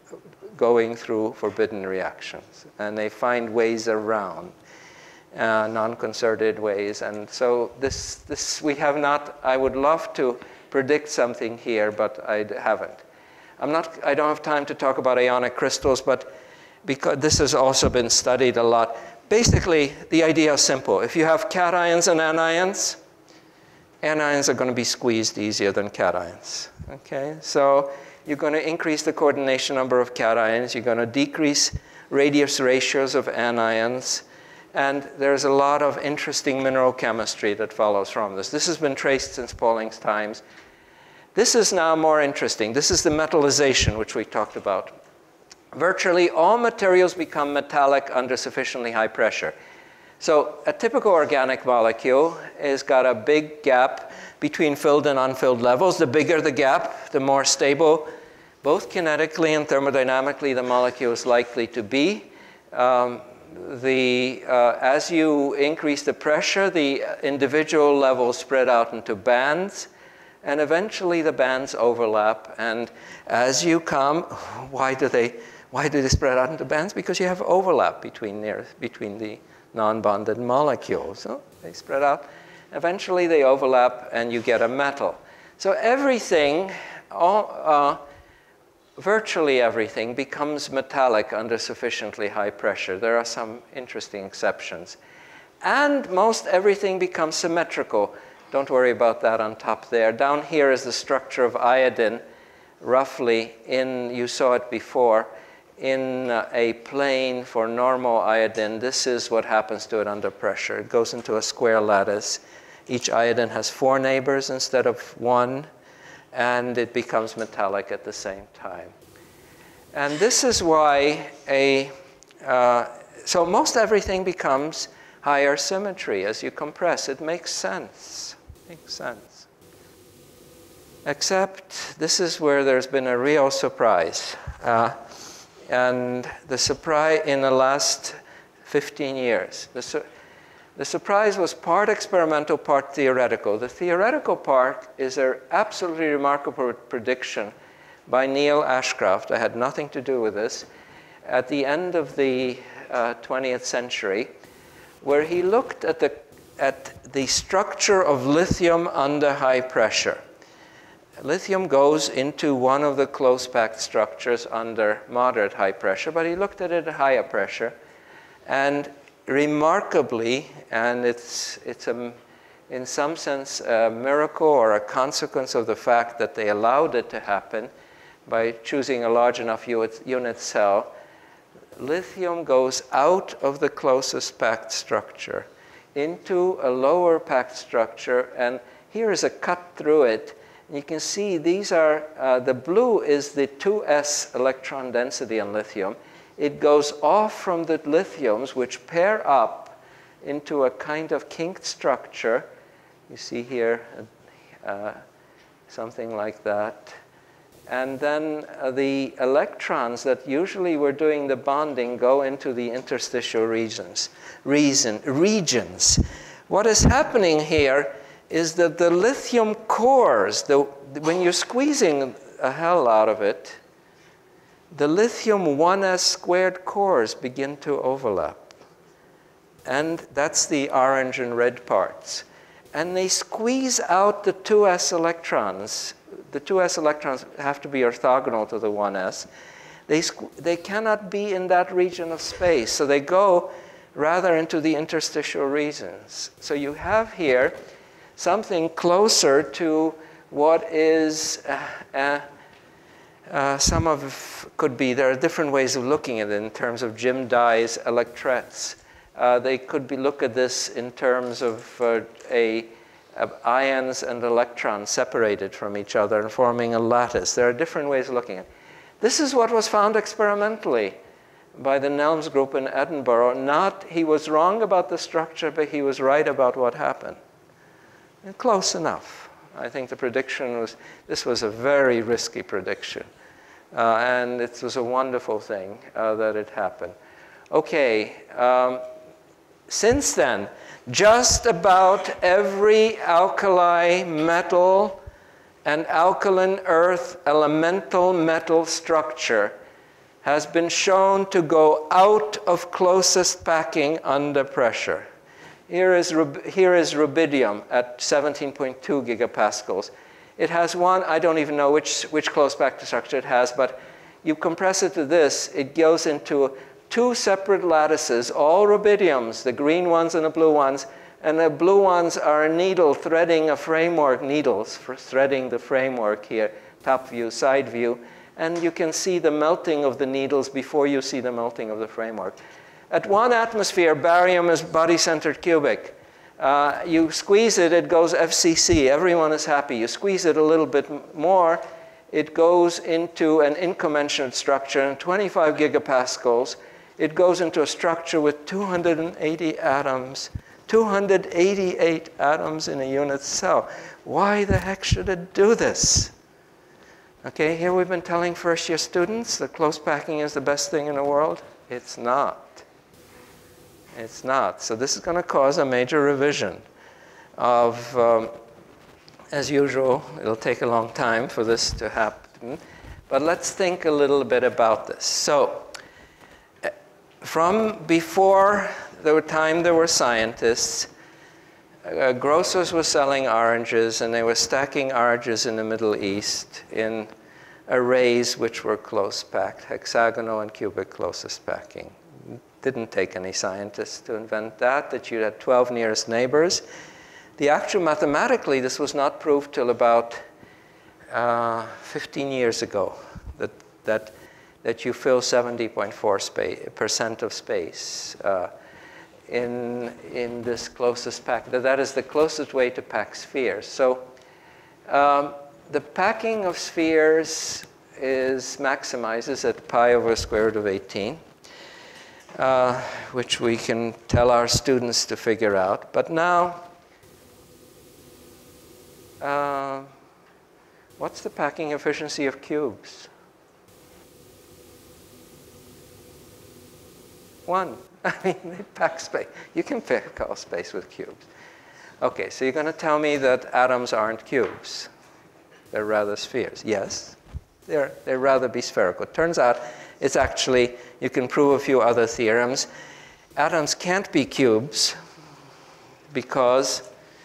going through forbidden reactions, and they find ways around, uh, non-concerted ways. And so this, this we have not, I would love to predict something here, but I haven't. I'm not, I don't have time to talk about ionic crystals, but because this has also been studied a lot. Basically, the idea is simple. If you have cations and anions, anions are going to be squeezed easier than cations. Okay, so you're going to increase the coordination number of cations. You're going to decrease radius ratios of anions. And there's a lot of interesting mineral chemistry that follows from this. This has been traced since Pauling's times. This is now more interesting. This is the metallization, which we talked about. Virtually all materials become metallic under sufficiently high pressure. So a typical organic molecule has got a big gap between filled and unfilled levels. The bigger the gap, the more stable, both kinetically and thermodynamically, the molecule is likely to be. Um, the, uh, as you increase the pressure, the individual levels spread out into bands, and eventually the bands overlap. And as you come, why do they, why do they spread out into bands? Because you have overlap between, near, between the non-bonded molecules. So they spread out. Eventually they overlap and you get a metal. So everything, all, uh, virtually everything becomes metallic under sufficiently high pressure. There are some interesting exceptions. And most everything becomes symmetrical. Don't worry about that on top there. Down here is the structure of iodine, roughly in, you saw it before, in uh, a plane for normal iodine. This is what happens to it under pressure. It goes into a square lattice. Each iodine has four neighbors instead of one, and it becomes metallic at the same time. And this is why a, uh, so most everything becomes higher symmetry as you compress. It makes sense. Makes sense. Except this is where there's been a real surprise. Uh, and the surprise in the last fifteen years. The, su the surprise was part experimental, part theoretical. The theoretical part is an absolutely remarkable prediction by Neil Ashcroft. I had nothing to do with this. at the end of the uh, twentieth century, where he looked at the, at the structure of lithium under high pressure. Lithium goes into one of the close-packed structures under moderate high pressure, but he looked at it at higher pressure. And remarkably, and it's, it's a, in some sense a miracle or a consequence of the fact that they allowed it to happen by choosing a large enough unit cell, lithium goes out of the closest packed structure into a lower packed structure, and here is a cut through it. You can see these are, uh, the blue is the two s electron density on lithium. It goes off from the lithiums, which pair up into a kind of kinked structure. You see here uh, something like that. And then uh, the electrons that usually were doing the bonding go into the interstitial regions. Reason, regions. What is happening here is that the lithium cores, the, when you're squeezing a hell out of it, the lithium one s squared cores begin to overlap. And that's the orange and red parts. And they squeeze out the two s electrons. The two s electrons have to be orthogonal to the one s. They, they cannot be in that region of space, so they go rather into the interstitial regions. So you have here something closer to what is uh, uh, uh, some of could be, there are different ways of looking at it in terms of Jim Dye's electrets. Uh, they could be look at this in terms of uh, a of ions and electrons separated from each other and forming a lattice. There are different ways of looking at it. This is what was found experimentally by the Nelms group in Edinburgh. Not, he was wrong about the structure, but he was right about what happened. And close enough. I think the prediction was, this was a very risky prediction. Uh, and it was a wonderful thing uh, that it happened. Okay, um, since then, just about every alkali metal and alkaline earth elemental metal structure has been shown to go out of closest packing under pressure. Here is, here is rubidium at seventeen point two gigapascals. It has one, I don't even know which, which close packed structure it has, but you compress it to this, it goes into two separate lattices, all rubidiums, the green ones and the blue ones, and the blue ones are a needle threading a framework, needles for threading the framework here, top view, side view, and you can see the melting of the needles before you see the melting of the framework. At one atmosphere, barium is body-centered cubic. Uh, you squeeze it, it goes F C C, everyone is happy. You squeeze it a little bit more, it goes into an incommensurate structure, and twenty-five gigapascals, it goes into a structure with two hundred eighty atoms, two hundred eighty-eight atoms in a unit cell. Why the heck should it do this? Okay, here we've been telling first-year students that close packing is the best thing in the world. It's not. It's not. So this is going to cause a major revision of, um, as usual, it'll take a long time for this to happen. But let's think a little bit about this. So from before the time there were scientists, uh, grocers were selling oranges, and they were stacking oranges in the Middle East in arrays which were close packed, hexagonal and cubic closest packing. Didn't take any scientists to invent that, that you had twelve nearest neighbors. The actual, mathematically, this was not proved till about uh, fifteen years ago, that, that, that you fill seventy point four percent of space uh, in, in this closest pack. That, that is the closest way to pack spheres. So um, the packing of spheres is maximizes at pi over square root of eighteen. Uh, which we can tell our students to figure out. But now, uh, what's the packing efficiency of cubes? One. I mean, they pack space. You can pack all space with cubes. Okay, so you're going to tell me that atoms aren't cubes. They're rather spheres. Yes, they're, they'd rather be spherical. It turns out It's actually, you can prove a few other theorems. Atoms can't be cubes because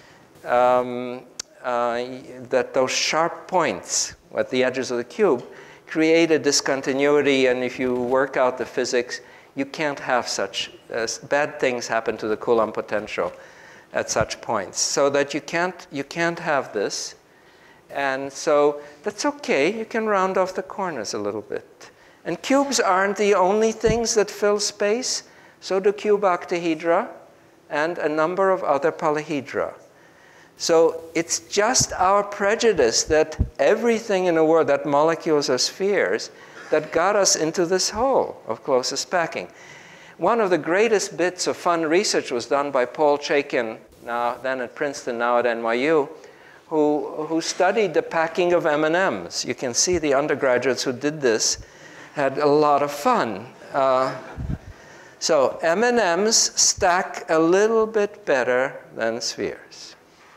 um, uh, that those sharp points at the edges of the cube create a discontinuity, and if you work out the physics, you can't have such, uh, bad things happen to the Coulomb potential at such points. So that you can't, you can't have this. And so that's okay, you can round off the corners a little bit. And cubes aren't the only things that fill space. So do cube octahedra and a number of other polyhedra. So it's just our prejudice that everything in the world, that molecules are spheres, that got us into this hole of closest packing. One of the greatest bits of fun research was done by Paul Chaikin, now, then at Princeton, now at N Y U, who, who studied the packing of M and M's. You can see the undergraduates who did this had a lot of fun. Uh, so M and M's stack a little bit better than spheres.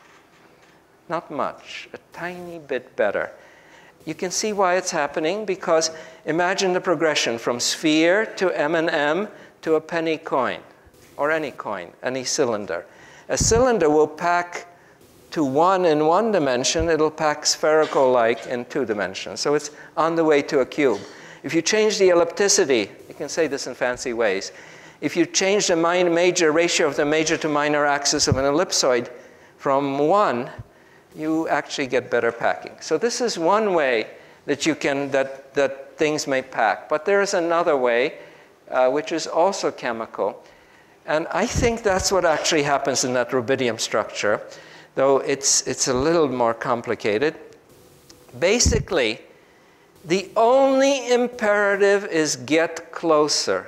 Not much, a tiny bit better. You can see why it's happening, because imagine the progression from sphere to M and M to a penny coin, or any coin, any cylinder. A cylinder will pack to one in one dimension, it'll pack spherical-like in two dimensions. So it's on the way to a cube. If you change the ellipticity, you can say this in fancy ways. If you change the major ratio of the major to minor axis of an ellipsoid from one, you actually get better packing. So this is one way that you can, that, that things may pack. But there is another way, uh, which is also chemical. And I think that's what actually happens in that rubidium structure, though it's, it's a little more complicated. Basically, the only imperative is get closer.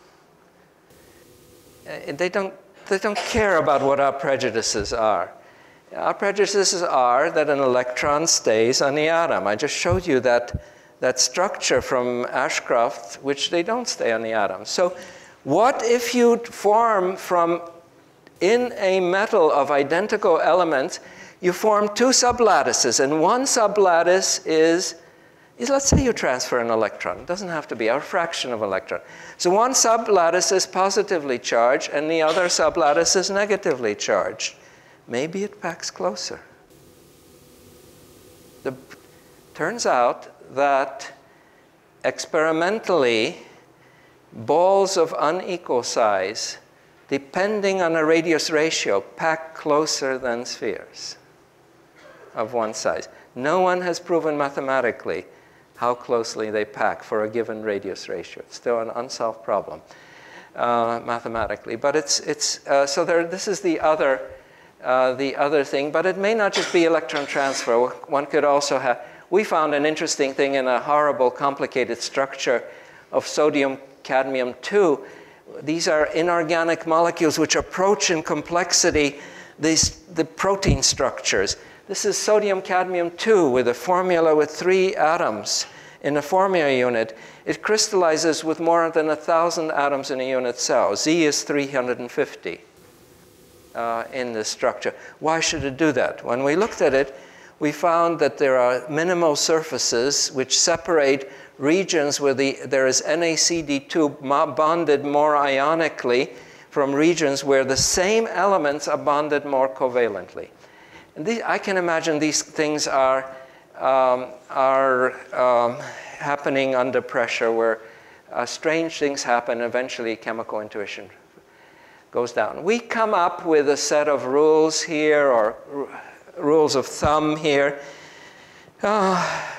Uh, they don't, they don't care about what our prejudices are. Our prejudices are that an electron stays on the atom. I just showed you that, that structure from Ashcroft, which they don't stay on the atom. So what if you form from, in a metal of identical elements, you form two sublattices, and one sublattice is, is, let's say you transfer an electron. It doesn't have to be a fraction of an electron. So one sublattice is positively charged, and the other sublattice is negatively charged. Maybe it packs closer. The, turns out that experimentally, balls of unequal size, depending on a radius ratio, pack closer than spheres of one size. No one has proven mathematically how closely they pack for a given radius ratio. It's still an unsolved problem uh, mathematically. But it's, it's uh, so there, this is the other Uh, the other thing, but it may not just be electron transfer. One could also have, we found an interesting thing in a horrible, complicated structure of sodium cadmium two. These are inorganic molecules which approach in complexity these, the protein structures. This is sodium cadmium two with a formula with three atoms in a formula unit. It crystallizes with more than a thousand atoms in a unit cell. Z is three hundred fifty. Uh, in this structure. Why should it do that? When we looked at it, we found that there are minimal surfaces which separate regions where the, there is N A C D two bonded more ionically from regions where the same elements are bonded more covalently. And these, I can imagine these things are, um, are um, happening under pressure where uh, strange things happen, eventually chemical intuition goes down. We come up with a set of rules here, or rules of thumb here. Oh,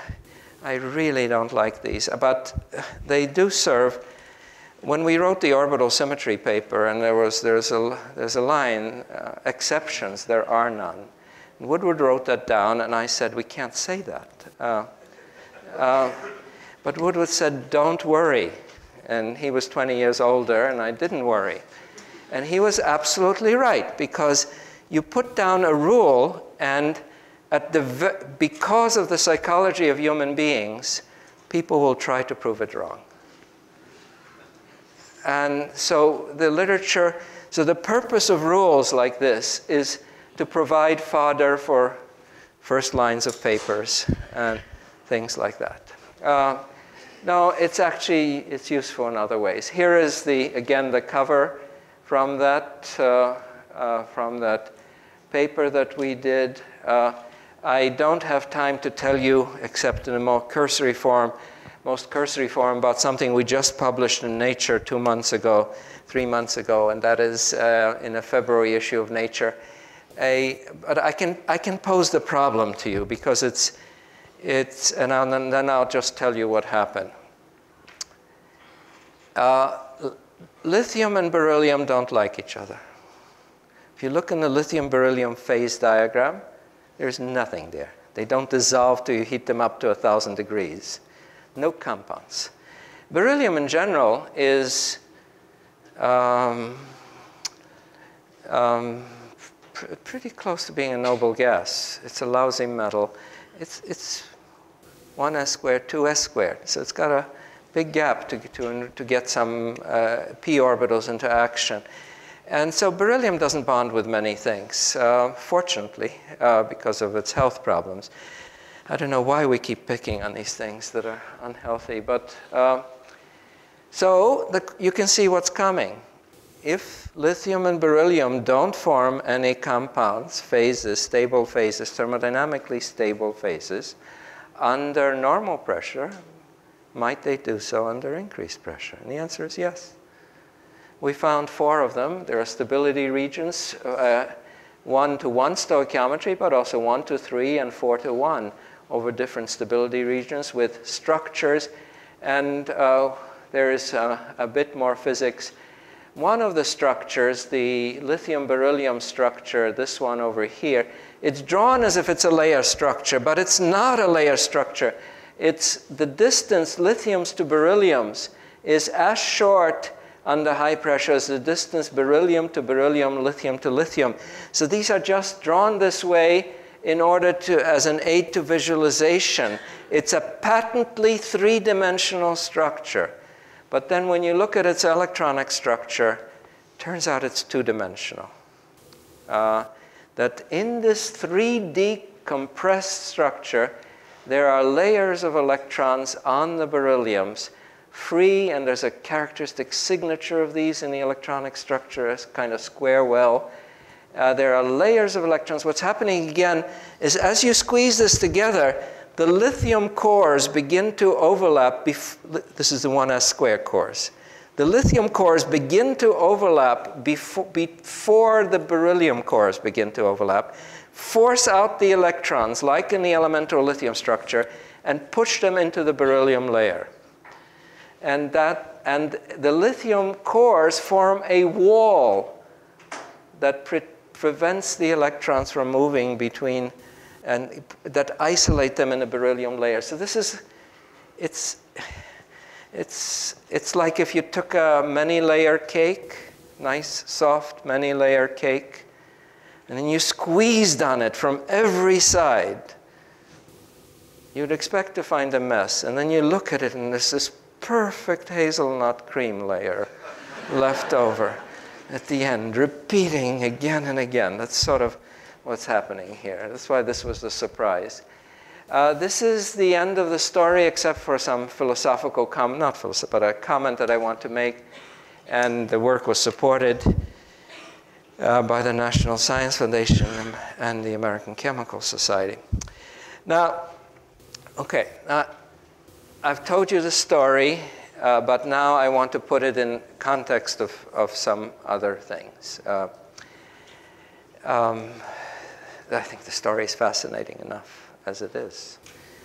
I really don't like these, but they do serve. When we wrote the orbital symmetry paper, and there was, there's, a, there's a line, uh, exceptions, there are none. And Woodward wrote that down, and I said, we can't say that. Uh, uh, but Woodward said, don't worry. And he was twenty years older, and I didn't worry. And he was absolutely right, because you put down a rule, and at the, because of the psychology of human beings, people will try to prove it wrong. And so the literature, so the purpose of rules like this is to provide fodder for first lines of papers and things like that. Uh, No, it's actually, it's useful in other ways. Here is the, again, the cover from that, uh, uh, from that paper that we did. Uh, I don't have time to tell you, except in a more cursory form, most cursory form, about something we just published in Nature two months ago, three months ago, and that is uh, in a February issue of Nature. A, but I can, I can pose the problem to you because it's, it's and, I'll, and then I'll just tell you what happened. Uh, lithium and beryllium don't like each other. If you look in the lithium-beryllium phase diagram, there's nothing there. They don't dissolve till you heat them up to one thousand degrees. No compounds. Beryllium in general is um, um, pr pretty close to being a noble gas. It's a lousy metal. It's, it's one s squared, two s squared. So it's got a big gap to, to, to get some uh, p orbitals into action. And so beryllium doesn't bond with many things, uh, fortunately, uh, because of its health problems. I don't know why we keep picking on these things that are unhealthy, but uh, so the, you can see what's coming. If lithium and beryllium don't form any compounds, phases, stable phases, thermodynamically stable phases, under normal pressure, might they do so under increased pressure? And the answer is yes. We found four of them. There are stability regions, uh, one to one stoichiometry, but also one to three and four to one over different stability regions with structures. And uh, there is uh, a bit more physics. One of the structures, the lithium-beryllium structure, this one over here, it's drawn as if it's a layer structure, but it's not a layer structure. It's the distance, lithiums to berylliums, is as short under high pressure as the distance beryllium to beryllium, lithium to lithium. So these are just drawn this way in order to, as an aid to visualization. It's a patently three-dimensional structure. But then when you look at its electronic structure, turns out it's two-dimensional. Uh, that in this three D compressed structure, there are layers of electrons on the berylliums, free, and there's a characteristic signature of these in the electronic structure, a kind of square well. Uh, there are layers of electrons. What's happening again is as you squeeze this together, the lithium cores begin to overlap. This is the one s squared cores. The lithium cores begin to overlap before, before the beryllium cores begin to overlap, force out the electrons, like in the elemental lithium structure, and push them into the beryllium layer. And, that, and the lithium cores form a wall that pre prevents the electrons from moving between, and that isolate them in the beryllium layer. So this is, it's, it's, it's like if you took a many-layer cake, nice, soft, many-layer cake, and then you squeezed on it from every side. You'd expect to find a mess, and then you look at it, and there's this perfect hazelnut cream layer left over at the end, repeating again and again. That's sort of what's happening here. That's why this was the surprise. Uh, this is the end of the story, except for some philosophical comment, not philosophical, but a comment that I want to make. And the work was supported uh, by the National Science Foundation and the American Chemical Society. Now, okay. Uh, I've told you the story, uh, but now I want to put it in context of, of some other things. Uh, um, I think the story is fascinating enough as it is.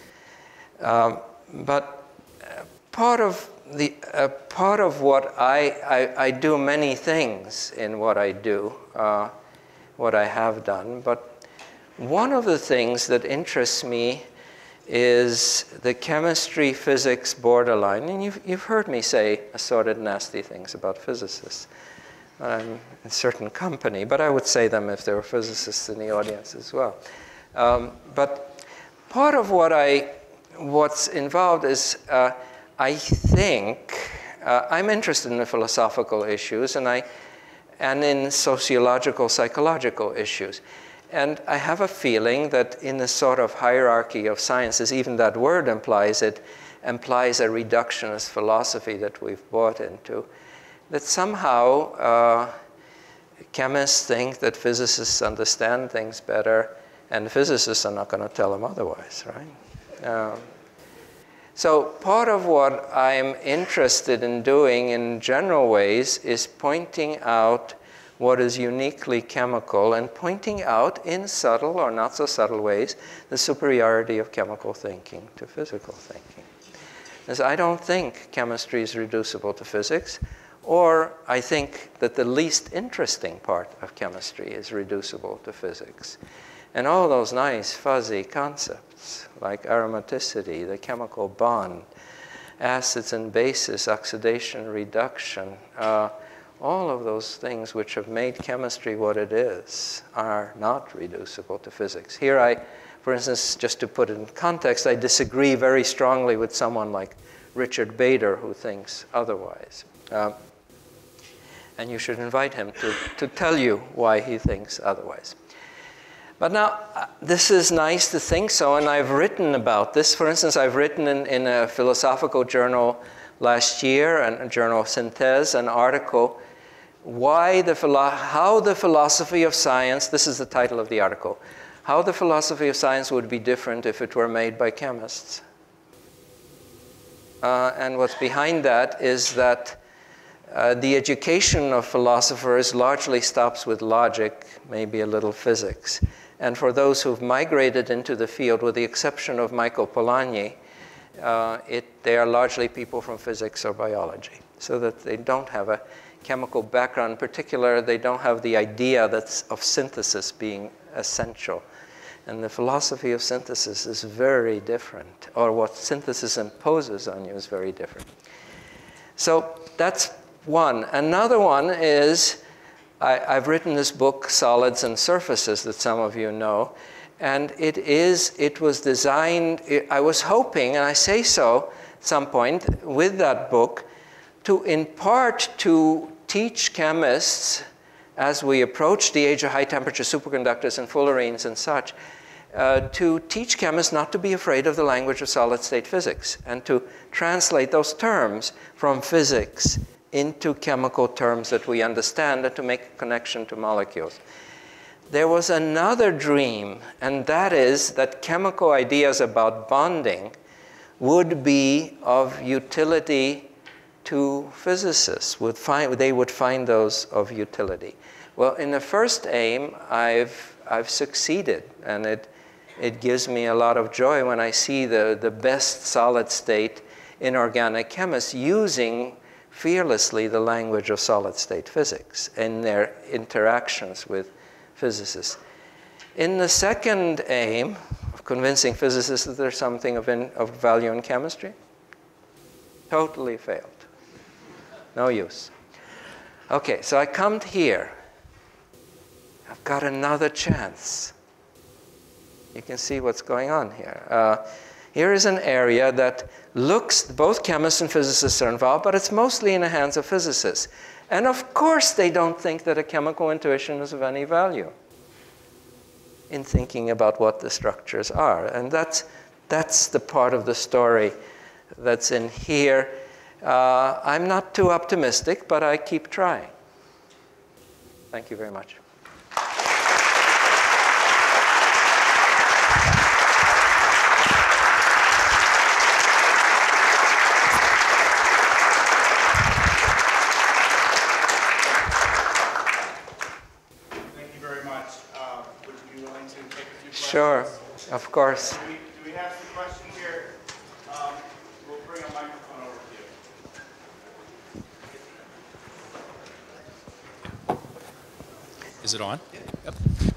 Um, but part of, the, uh, part of what I, I, I do many things in what I do, uh, what I have done, but one of the things that interests me is the chemistry-physics borderline. And you've, you've heard me say assorted nasty things about physicists. I'm in certain company, but I would say them if there were physicists in the audience as well. Um, but part of what I, what's involved is, uh, I think, uh, I'm interested in the philosophical issues and, I, and in sociological, psychological issues. And I have a feeling that in the sort of hierarchy of sciences, even that word implies it, implies a reductionist philosophy that we've bought into, that somehow uh, chemists think that physicists understand things better, and physicists are not going to tell them otherwise, right? Um, so part of what I'm interested in doing in general ways is pointing out what is uniquely chemical and pointing out in subtle or not so subtle ways the superiority of chemical thinking to physical thinking. Because I don't think chemistry is reducible to physics, or I think that the least interesting part of chemistry is reducible to physics. And all those nice fuzzy concepts like aromaticity, the chemical bond, acids and bases, oxidation, reduction, uh, all of those things which have made chemistry what it is are not reducible to physics. Here I, for instance, just to put it in context, I disagree very strongly with someone like Richard Bader who thinks otherwise. Uh, and you should invite him to, to tell you why he thinks otherwise. But now, uh, this is nice to think so, and I've written about this. For instance, I've written in, in a philosophical journal last year, a journal Synthèse, an article, why the philo how the philosophy of science, this is the title of the article, how the philosophy of science would be different if it were made by chemists. Uh, and what's behind that is that uh, the education of philosophers largely stops with logic, maybe a little physics. And for those who've migrated into the field, with the exception of Michael Polanyi, uh, it, they are largely people from physics or biology, so that they don't have a chemical background. In particular, they don't have the idea that's of synthesis being essential. And the philosophy of synthesis is very different, or what synthesis imposes on you is very different. So that's one. Another one is, I, I've written this book, Solids and Surfaces, that some of you know. And it is, it was designed, it, I was hoping, and I say so at some point with that book, to in part to teach chemists, as we approach the age of high temperature superconductors and fullerenes and such, uh, to teach chemists not to be afraid of the language of solid state physics and to translate those terms from physics into chemical terms that we understand and to make a connection to molecules. There was another dream, and that is that chemical ideas about bonding would be of utility to physicists. Would find, they would find those of utility. Well, in the first aim, I've, I've succeeded, and it, it gives me a lot of joy when I see the, the best solid state inorganic chemists using fearlessly the language of solid state physics in their interactions with physicists. In the second aim of convincing physicists that there's something of, in, of value in chemistry, totally failed. No use. Okay, so I come here. I've got another chance. You can see what's going on here. Uh, here is an area that looks, both chemists and physicists are involved, but it's mostly in the hands of physicists. And of course they don't think that a chemical intuition is of any value in thinking about what the structures are. And that's, that's the part of the story that's in here. Uh, I'm not too optimistic, but I keep trying. Thank you very much. Sure, of course. Do we, do we have some questions here? Um, we'll bring a microphone over to you. Is it on? Yep.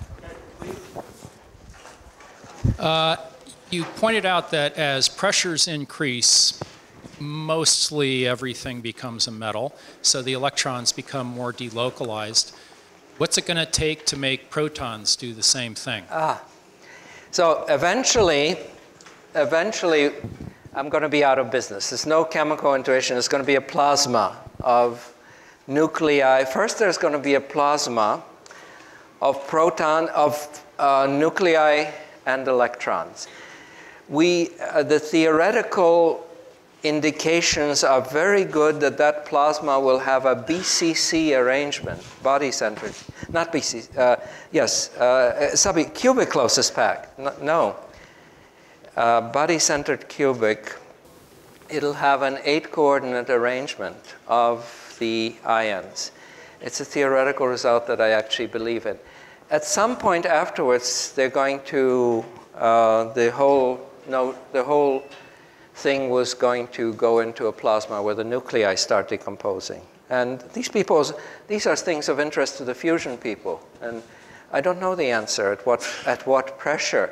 Uh, you pointed out that as pressures increase, mostly everything becomes a metal, so the electrons become more delocalized. What's it going to take to make protons do the same thing? Ah. So eventually, eventually, I'm going to be out of business. There's no chemical intuition. It's going to be a plasma of nuclei. First, there's going to be a plasma of proton, of uh, nuclei and electrons. We, uh, the theoretical indications are very good that that plasma will have a B C C arrangement, body-centered, not B C C, uh, yes, uh, sorry, cubic closest pack, no, uh, body-centered cubic. It'll have an eight-coordinate arrangement of the ions. It's a theoretical result that I actually believe in. At some point afterwards, they're going to, uh, the whole, no, the whole thing was going to go into a plasma where the nuclei start decomposing. And these people, these are things of interest to the fusion people. And I don't know the answer at what, at what pressure.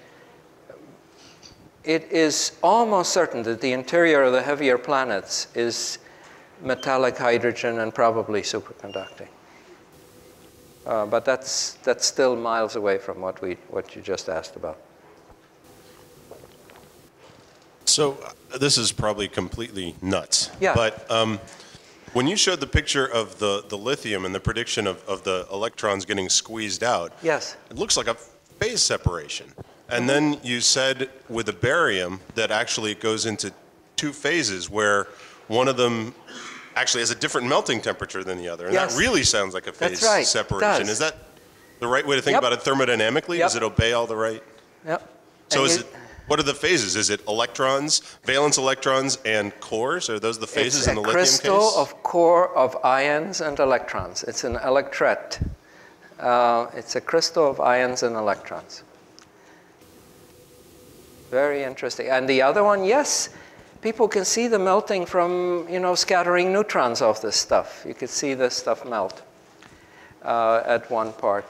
It is almost certain that the interior of the heavier planets is metallic hydrogen and probably superconducting. Uh, but that's, that's still miles away from what, we, what you just asked about. So uh, this is probably completely nuts. Yeah. But um, when you showed the picture of the, the lithium and the prediction of, of the electrons getting squeezed out, yes, it looks like a phase separation. And then you said with the barium that actually it goes into two phases where one of them actually has a different melting temperature than the other. And yes. that really sounds like a phase That's right. separation. It does. Is that the right way to think Yep. about it thermodynamically? Yep. Does it obey all the right? Yep. So And is you, it, what are the phases? Is it electrons, valence electrons, and cores? Are those the phases it's in the a lithium crystal case? of core of ions and electrons. It's an electret. Uh, it's a crystal of ions and electrons. Very interesting. And the other one, yes, people can see the melting from, you know, scattering neutrons off this stuff. You could see this stuff melt uh, at one part.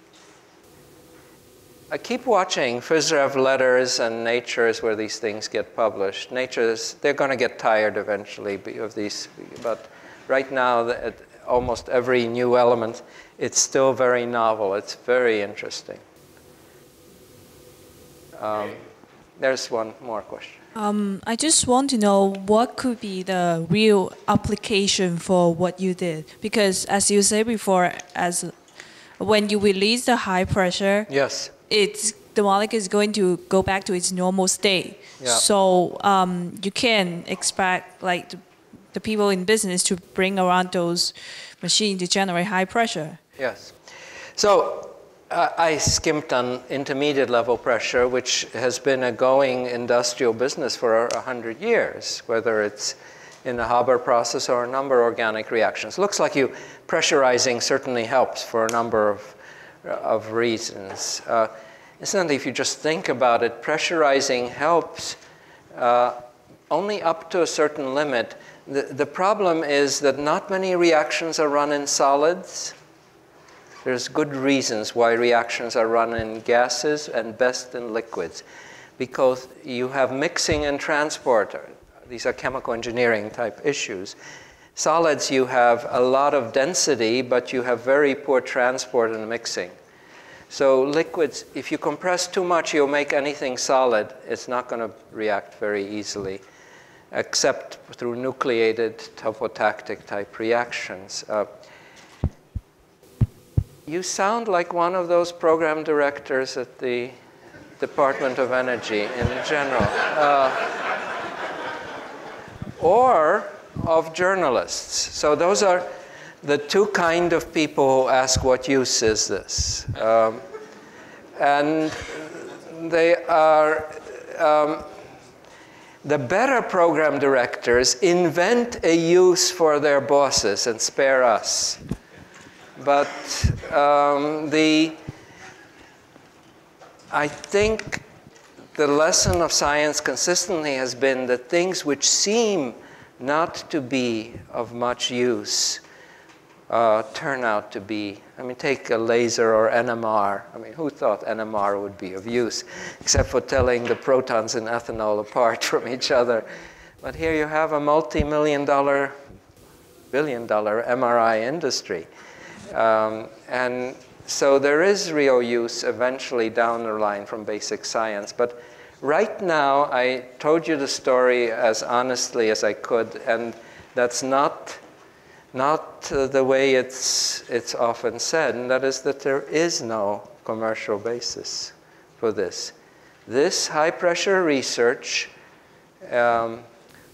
I keep watching Physrev letters and Nature's where these things get published. Nature's, they're going to get tired eventually of these, but right now, the, almost every new element, it's still very novel. It's very interesting. Um, there's one more question. Um, I just want to know what could be the real application for what you did, because as you said before, as when you release the high pressure, yes, it's the molecule is going to go back to its normal state. Yeah. So um, you can expect like the, the people in business to bring around those machines to generate high pressure. Yes. So uh, I skimped on intermediate level pressure, which has been a going industrial business for a hundred years, whether it's in the Haber process or a number of organic reactions. Looks like you pressurizing certainly helps for a number of, of reasons. Uh, incidentally, if you just think about it, pressurizing helps uh, only up to a certain limit. The, the problem is that not many reactions are run in solids. There's good reasons why reactions are run in gases and best in liquids, because you have mixing and transport. These are chemical engineering type issues. Solids, you have a lot of density, but you have very poor transport and mixing. So liquids, if you compress too much, you'll make anything solid. It's not going to react very easily, except through nucleated topotactic type reactions. Uh, you sound like one of those program directors at the Department of Energy in general. Uh, or of journalists. So those are the two kind of people who ask what use is this. Um, and they are, um, the better program directors invent a use for their bosses and spare us. But um, the, I think the lesson of science consistently has been that things which seem not to be of much use uh, turn out to be. I mean, take a laser or N M R. I mean, who thought N M R would be of use, except for telling the protons in ethanol apart from each other. But here you have a multi-million dollar, billion dollar M R I industry. Um, and so there is real use eventually down the line from basic science. But right now, I told you the story as honestly as I could, and that's not, not uh, the way it's, it's often said, and that is that there is no commercial basis for this. This high-pressure research um,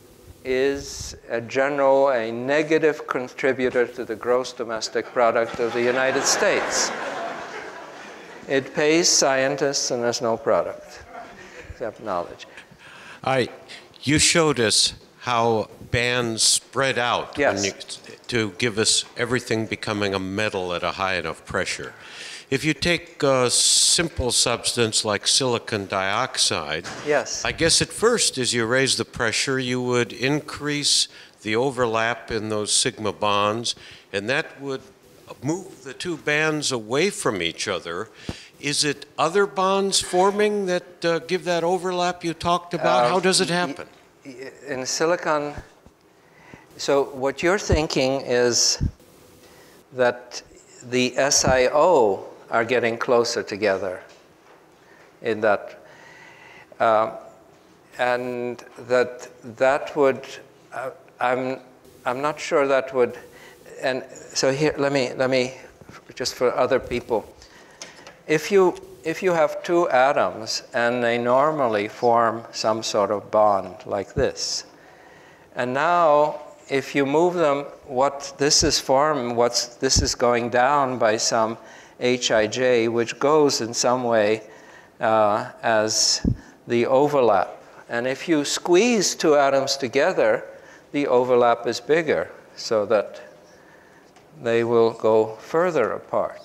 is a general, a negative contributor to the gross domestic product of the United States. It pays scientists and there's no product except knowledge. All right, you showed us how bands spread out Yes. when you, to give us everything becoming a metal at a high enough pressure. If you take a simple substance like silicon dioxide, Yes. I guess at first as you raise the pressure you would increase the overlap in those sigma bonds, and that would move the two bands away from each other. Is it other bonds forming that uh, give that overlap you talked about? Uh, How does it happen? In silicon, so what you're thinking is that the S I O are getting closer together in that, uh, and that that would, uh, I'm, I'm not sure that would, and so here, let me, let me, just for other people, if you, if you have two atoms and they normally form some sort of bond like this, and now if you move them, what this is forming, what's, this is going down by some H I J, which goes in some way uh, as the overlap. And if you squeeze two atoms together, the overlap is bigger, so that they will go further apart.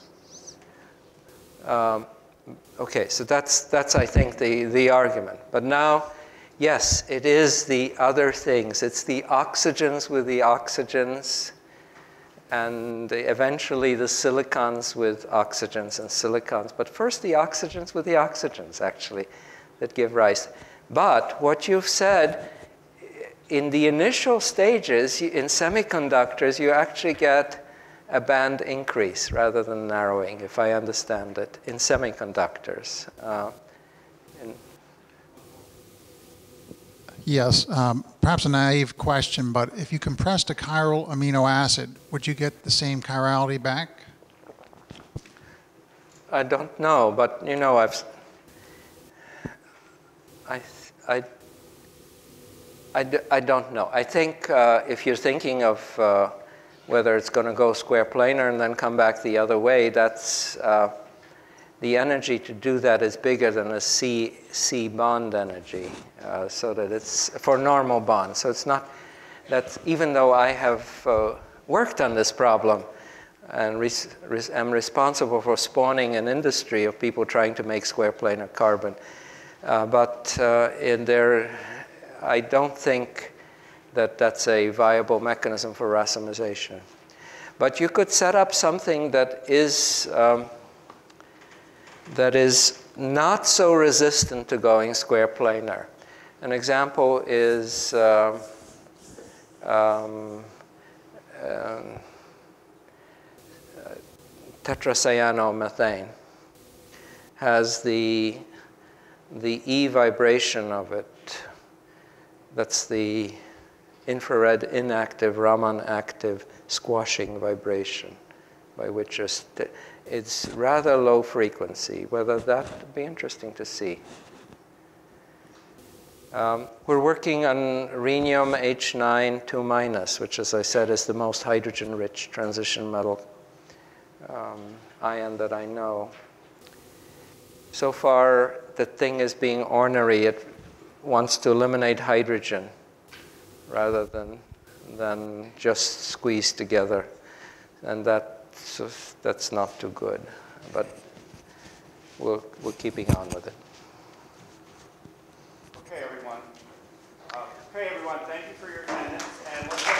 Um, okay, so that's, that's I think, the, the argument. But now, yes, it is the other things. It's the oxygens with the oxygens, and eventually the silicons with oxygens and silicons. But first the oxygens with the oxygens, actually, that give rise. But what you've said, in the initial stages, in semiconductors, you actually get a band increase rather than narrowing, if I understand it, in semiconductors. Uh, in Yes, um, perhaps a naive question, but if you compressed a chiral amino acid, would you get the same chirality back? I don't know, but you know, I've, I, I, I, I don't know. I think uh, if you're thinking of uh, whether it's going to go square planar and then come back the other way, that's, uh, the energy to do that is bigger than the C, C bond energy, uh, so that it's for normal bonds. So it's not, that's, even though I have uh, worked on this problem and res, res, am responsible for spawning an industry of people trying to make square planar carbon, uh, but uh, in there, I don't think that that's a viable mechanism for racemization. But you could set up something that is, um, that is not so resistant to going square planar. An example is uh, um, um, tetracyanometane. Has the, the E vibration of it. That's the infrared inactive, Raman active squashing vibration, by which just, it's rather low frequency. Whether that would be interesting to see. Um, we're working on rhenium H nine two minus, which, as I said, is the most hydrogen-rich transition metal um, ion that I know. So far, the thing is being ornery. It wants to eliminate hydrogen rather than, than just squeeze together. And that, so that's not too good. But we're, we're keeping on with it. Okay, everyone. Uh, okay, everyone, thank you for your attendance. And let's